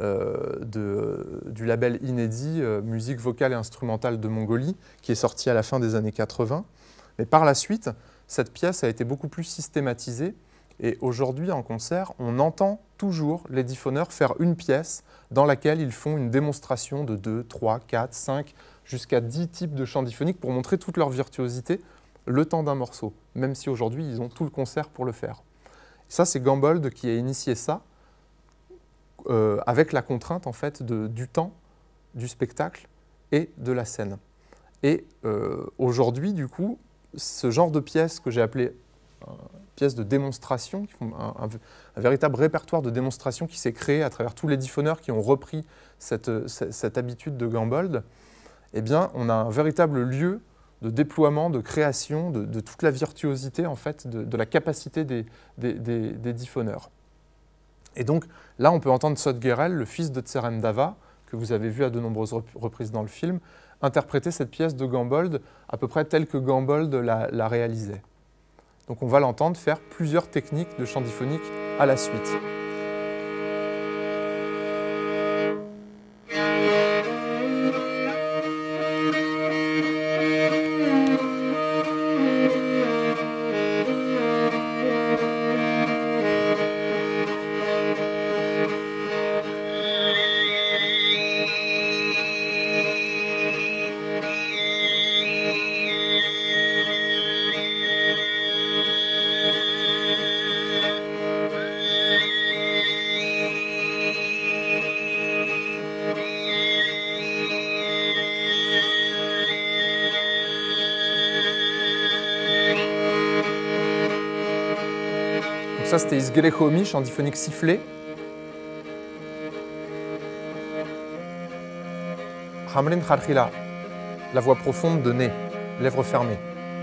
du label inédit Musique vocale et instrumentale de Mongolie, qui est sorti à la fin des années 80. Mais par la suite, cette pièce a été beaucoup plus systématisée et aujourd'hui en concert, on entend toujours les diphoneurs faire une pièce dans laquelle ils font une démonstration de 2, 3, 4, 5, jusqu'à 10 types de chants diphoniques pour montrer toute leur virtuosité le temps d'un morceau, même si aujourd'hui ils ont tout le concert pour le faire. Ça, c'est Gambold qui a initié ça avec la contrainte en fait du temps, du spectacle et de la scène. Et aujourd'hui, du coup, ce genre de pièces que j'ai appelées pièces de démonstration, qui font un véritable répertoire de démonstration qui s'est créé à travers tous les diphoneurs qui ont repris cette habitude de Gambold, eh bien, on a un véritable lieu de déploiement, de création, de toute la virtuosité, en fait, de la capacité des diphoneurs. Et donc, là, on peut entendre Sotgerel, le fils de Tserendava, que vous avez vu à de nombreuses reprises dans le film, interpréter cette pièce de Gambold à peu près telle que Gambold la réalisait. Donc on va l'entendre faire plusieurs techniques de chant diphonique à la suite. Ça, c'était Isgelechomi, chant diphonique sifflé. Hamrin Kharkhila, la voix profonde de nez, lèvres fermées.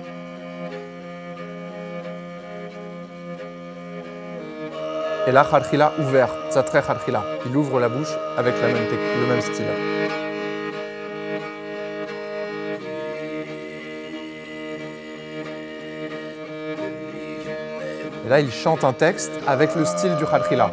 Et là, Kharkhila ouvert, Tzatre Kharkhila. Il ouvre la bouche avec le même style. Et là, il chante un texte avec le style du Kharkhila.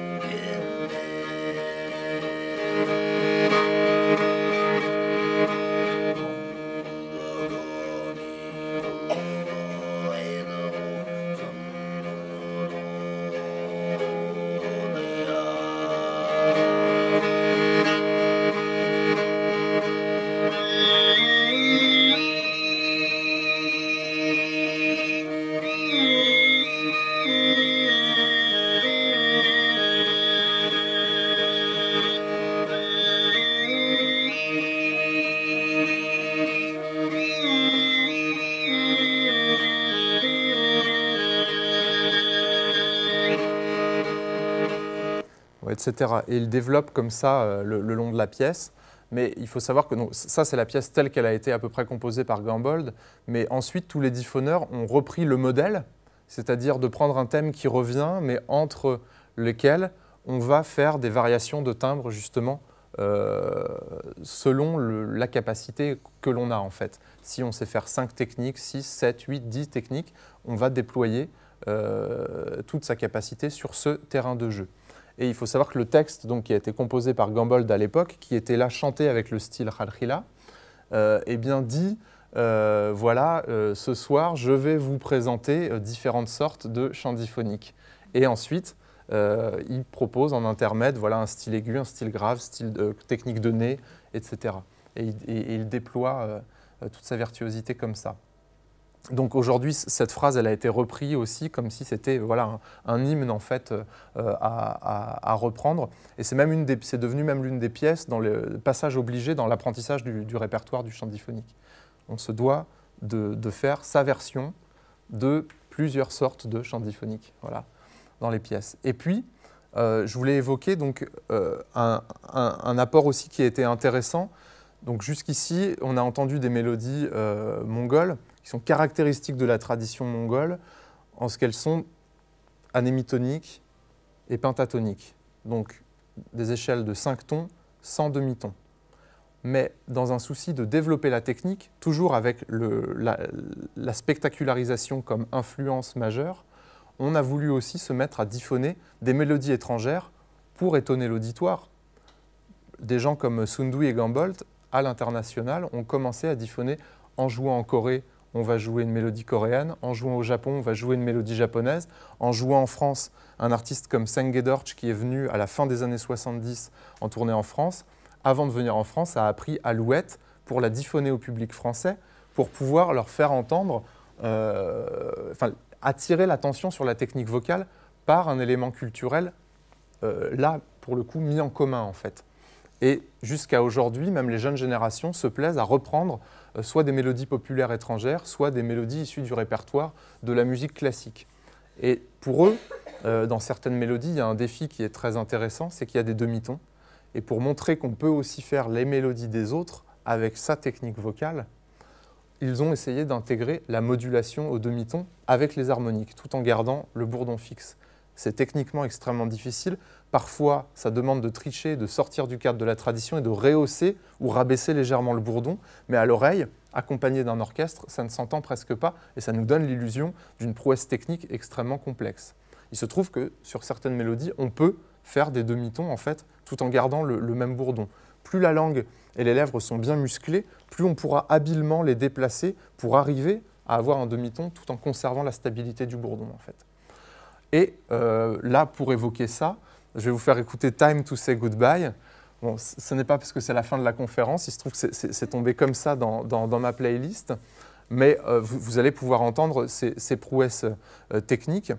Etc. Et il développe comme ça le long de la pièce. Mais il faut savoir que ça, c'est la pièce telle qu'elle a été à peu près composée par Gambold. Mais ensuite, tous les diphoneurs ont repris le modèle, c'est-à-dire de prendre un thème qui revient, mais entre lesquels on va faire des variations de timbre, justement, selon la capacité que l'on a, en fait. Si on sait faire 5 techniques, 6, 7, 8, 10 techniques, on va déployer toute sa capacité sur ce terrain de jeu. Et il faut savoir que le texte donc, qui a été composé par Gambold à l'époque, qui était là chanté avec le style Kharkhila, eh bien dit, voilà, ce soir, je vais vous présenter différentes sortes de chants diphoniques. Et ensuite, il propose en intermède voilà, un style aigu, un style grave, style technique de nez, etc. Et il déploie toute sa virtuosité comme ça. Donc aujourd'hui, cette phrase, elle a été reprise aussi comme si c'était voilà, un hymne en fait à reprendre. Et c'est devenu même l'une des pièces dans le passage obligé dans l'apprentissage du répertoire du chant diphonique. On se doit de faire sa version de plusieurs sortes de chants diphoniques, voilà, dans les pièces. Et puis, je voulais évoquer donc, un apport aussi qui a été intéressant. Donc jusqu'ici, on a entendu des mélodies mongoles qui sont caractéristiques de la tradition mongole en ce qu'elles sont anémitoniques et pentatoniques. Donc des échelles de 5 tons sans demi-ton. Mais dans un souci de développer la technique, toujours avec la spectacularisation comme influence majeure, on a voulu aussi se mettre à diphoner des mélodies étrangères pour étonner l'auditoire. Des gens comme Sundui et Gambolt, à l'international, ont commencé à diphoner en jouant en Corée, on va jouer une mélodie coréenne, en jouant au Japon, on va jouer une mélodie japonaise, en jouant en France, un artiste comme Sengedorch qui est venu à la fin des années 70 en tournée en France, avant de venir en France, a appris Alouette pour la diphoner au public français, pour pouvoir leur faire entendre, attirer l'attention sur la technique vocale par un élément culturel, là, pour le coup, mis en commun, en fait. Et jusqu'à aujourd'hui, même les jeunes générations se plaisent à reprendre soit des mélodies populaires étrangères, soit des mélodies issues du répertoire de la musique classique. Et pour eux, dans certaines mélodies, il y a un défi qui est très intéressant, c'est qu'il y a des demi-tons. Et pour montrer qu'on peut aussi faire les mélodies des autres avec sa technique vocale, ils ont essayé d'intégrer la modulation au demi-ton avec les harmoniques, tout en gardant le bourdon fixe. C'est techniquement extrêmement difficile. Parfois, ça demande de tricher, de sortir du cadre de la tradition et de rehausser ou rabaisser légèrement le bourdon. Mais à l'oreille, accompagné d'un orchestre, ça ne s'entend presque pas et ça nous donne l'illusion d'une prouesse technique extrêmement complexe. Il se trouve que sur certaines mélodies, on peut faire des demi-tons en fait, tout en gardant le même bourdon. Plus la langue et les lèvres sont bien musclées, plus on pourra habilement les déplacer pour arriver à avoir un demi-ton tout en conservant la stabilité du bourdon en fait. Et là, pour évoquer ça, je vais vous faire écouter Time to Say Goodbye. Bon, ce n'est pas parce que c'est la fin de la conférence, il se trouve que c'est tombé comme ça dans ma playlist, mais vous allez pouvoir entendre ces prouesses techniques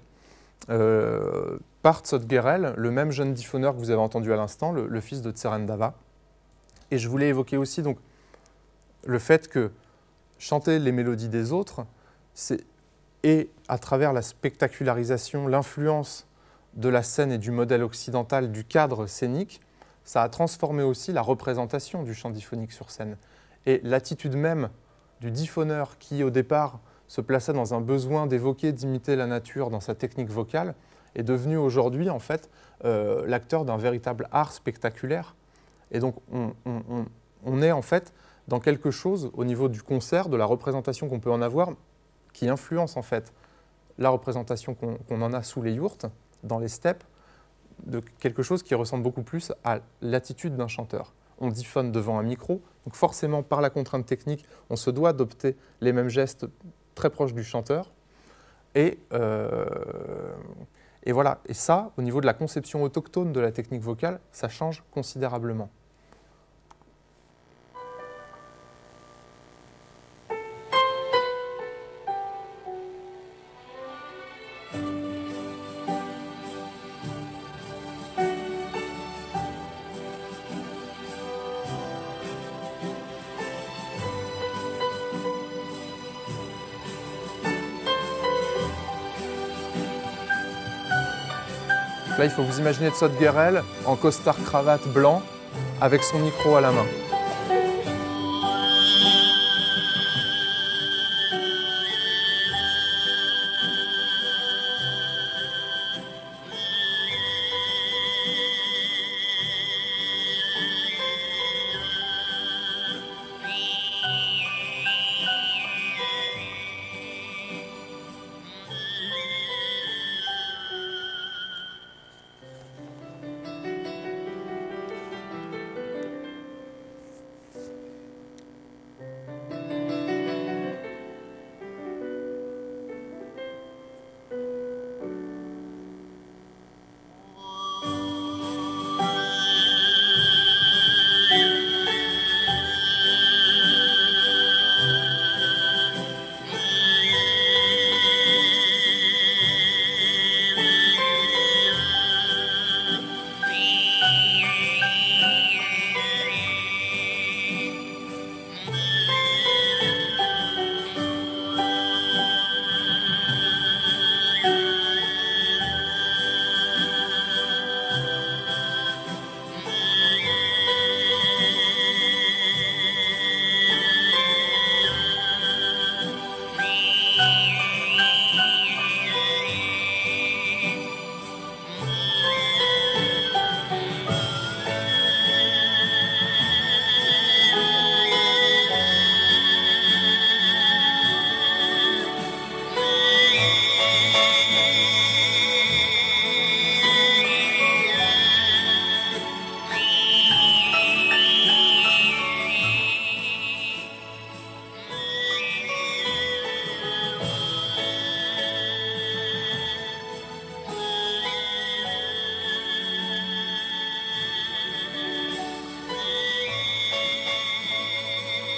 par Tsotgerel, le même jeune diphoneur que vous avez entendu à l'instant, le fils de Tserendava. Et je voulais évoquer aussi donc, le fait que chanter les mélodies des autres, et à travers la spectacularisation, l'influence de la scène et du modèle occidental du cadre scénique, ça a transformé aussi la représentation du chant diphonique sur scène. Et l'attitude même du diphoneur qui, au départ, se plaçait dans un besoin d'évoquer, d'imiter la nature dans sa technique vocale, est devenu aujourd'hui, en fait, l'acteur d'un véritable art spectaculaire. Et donc, on est, en fait, dans quelque chose, au niveau du concert, de la représentation qu'on peut en avoir, qui influence, en fait, la représentation qu'on en a sous les yourtes, dans les steppes, de quelque chose qui ressemble beaucoup plus à l'attitude d'un chanteur. On diphone devant un micro, donc forcément, par la contrainte technique, on se doit adopter les mêmes gestes très proches du chanteur. Et voilà. Et ça, au niveau de la conception autochtone de la technique vocale, ça change considérablement. Là, il faut vous imaginer Tsotgerel en costard-cravate blanc avec son micro à la main.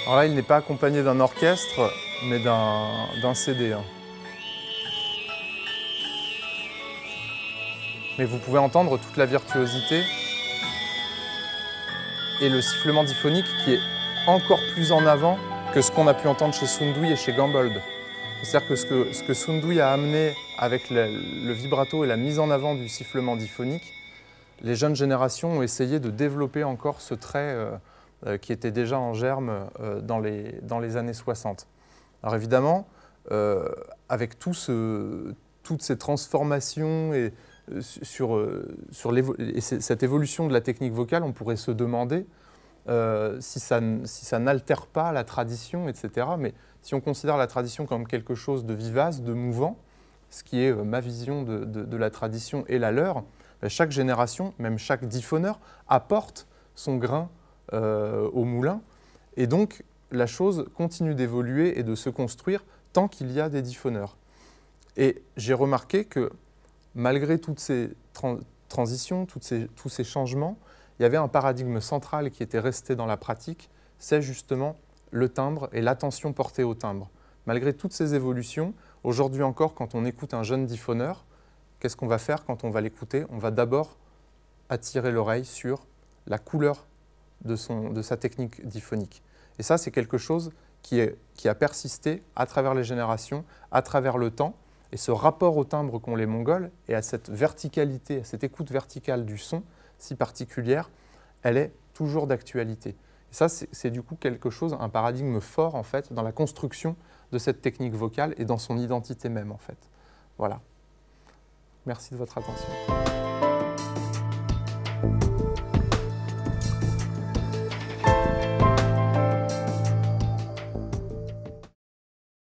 Alors là, il n'est pas accompagné d'un orchestre, mais d'un CD. Mais vous pouvez entendre toute la virtuosité et le sifflement diphonique qui est encore plus en avant que ce qu'on a pu entendre chez Sundui et chez Gambold. C'est-à-dire que ce que Sundui a amené avec le vibrato et la mise en avant du sifflement diphonique, les jeunes générations ont essayé de développer encore ce trait qui était déjà en germe dans les années 60. Alors évidemment, avec toutes ces transformations et cette évolution de la technique vocale, on pourrait se demander si ça n'altère pas la tradition, etc. Mais si on considère la tradition comme quelque chose de vivace, de mouvant, ce qui est ma vision de la tradition et la leur, chaque génération, même chaque diphoneur, apporte son grain au moulin. Et donc, la chose continue d'évoluer et de se construire tant qu'il y a des diphoneurs. Et j'ai remarqué que malgré toutes ces transitions, tous ces changements, il y avait un paradigme central qui était resté dans la pratique, c'est justement le timbre et l'attention portée au timbre. Malgré toutes ces évolutions, aujourd'hui encore, quand on écoute un jeune diphoneur, qu'est-ce qu'on va faire quand on va l'écouter? On va d'abord attirer l'oreille sur la couleur de sa technique diphonique. Et ça, c'est quelque chose qui a persisté à travers les générations, à travers le temps. Et ce rapport au timbre qu'ont les Mongols et à cette verticalité, à cette écoute verticale du son si particulière, elle est toujours d'actualité. Et ça, c'est du coup quelque chose, un paradigme fort en fait dans la construction de cette technique vocale et dans son identité même en fait. Voilà. Merci de votre attention.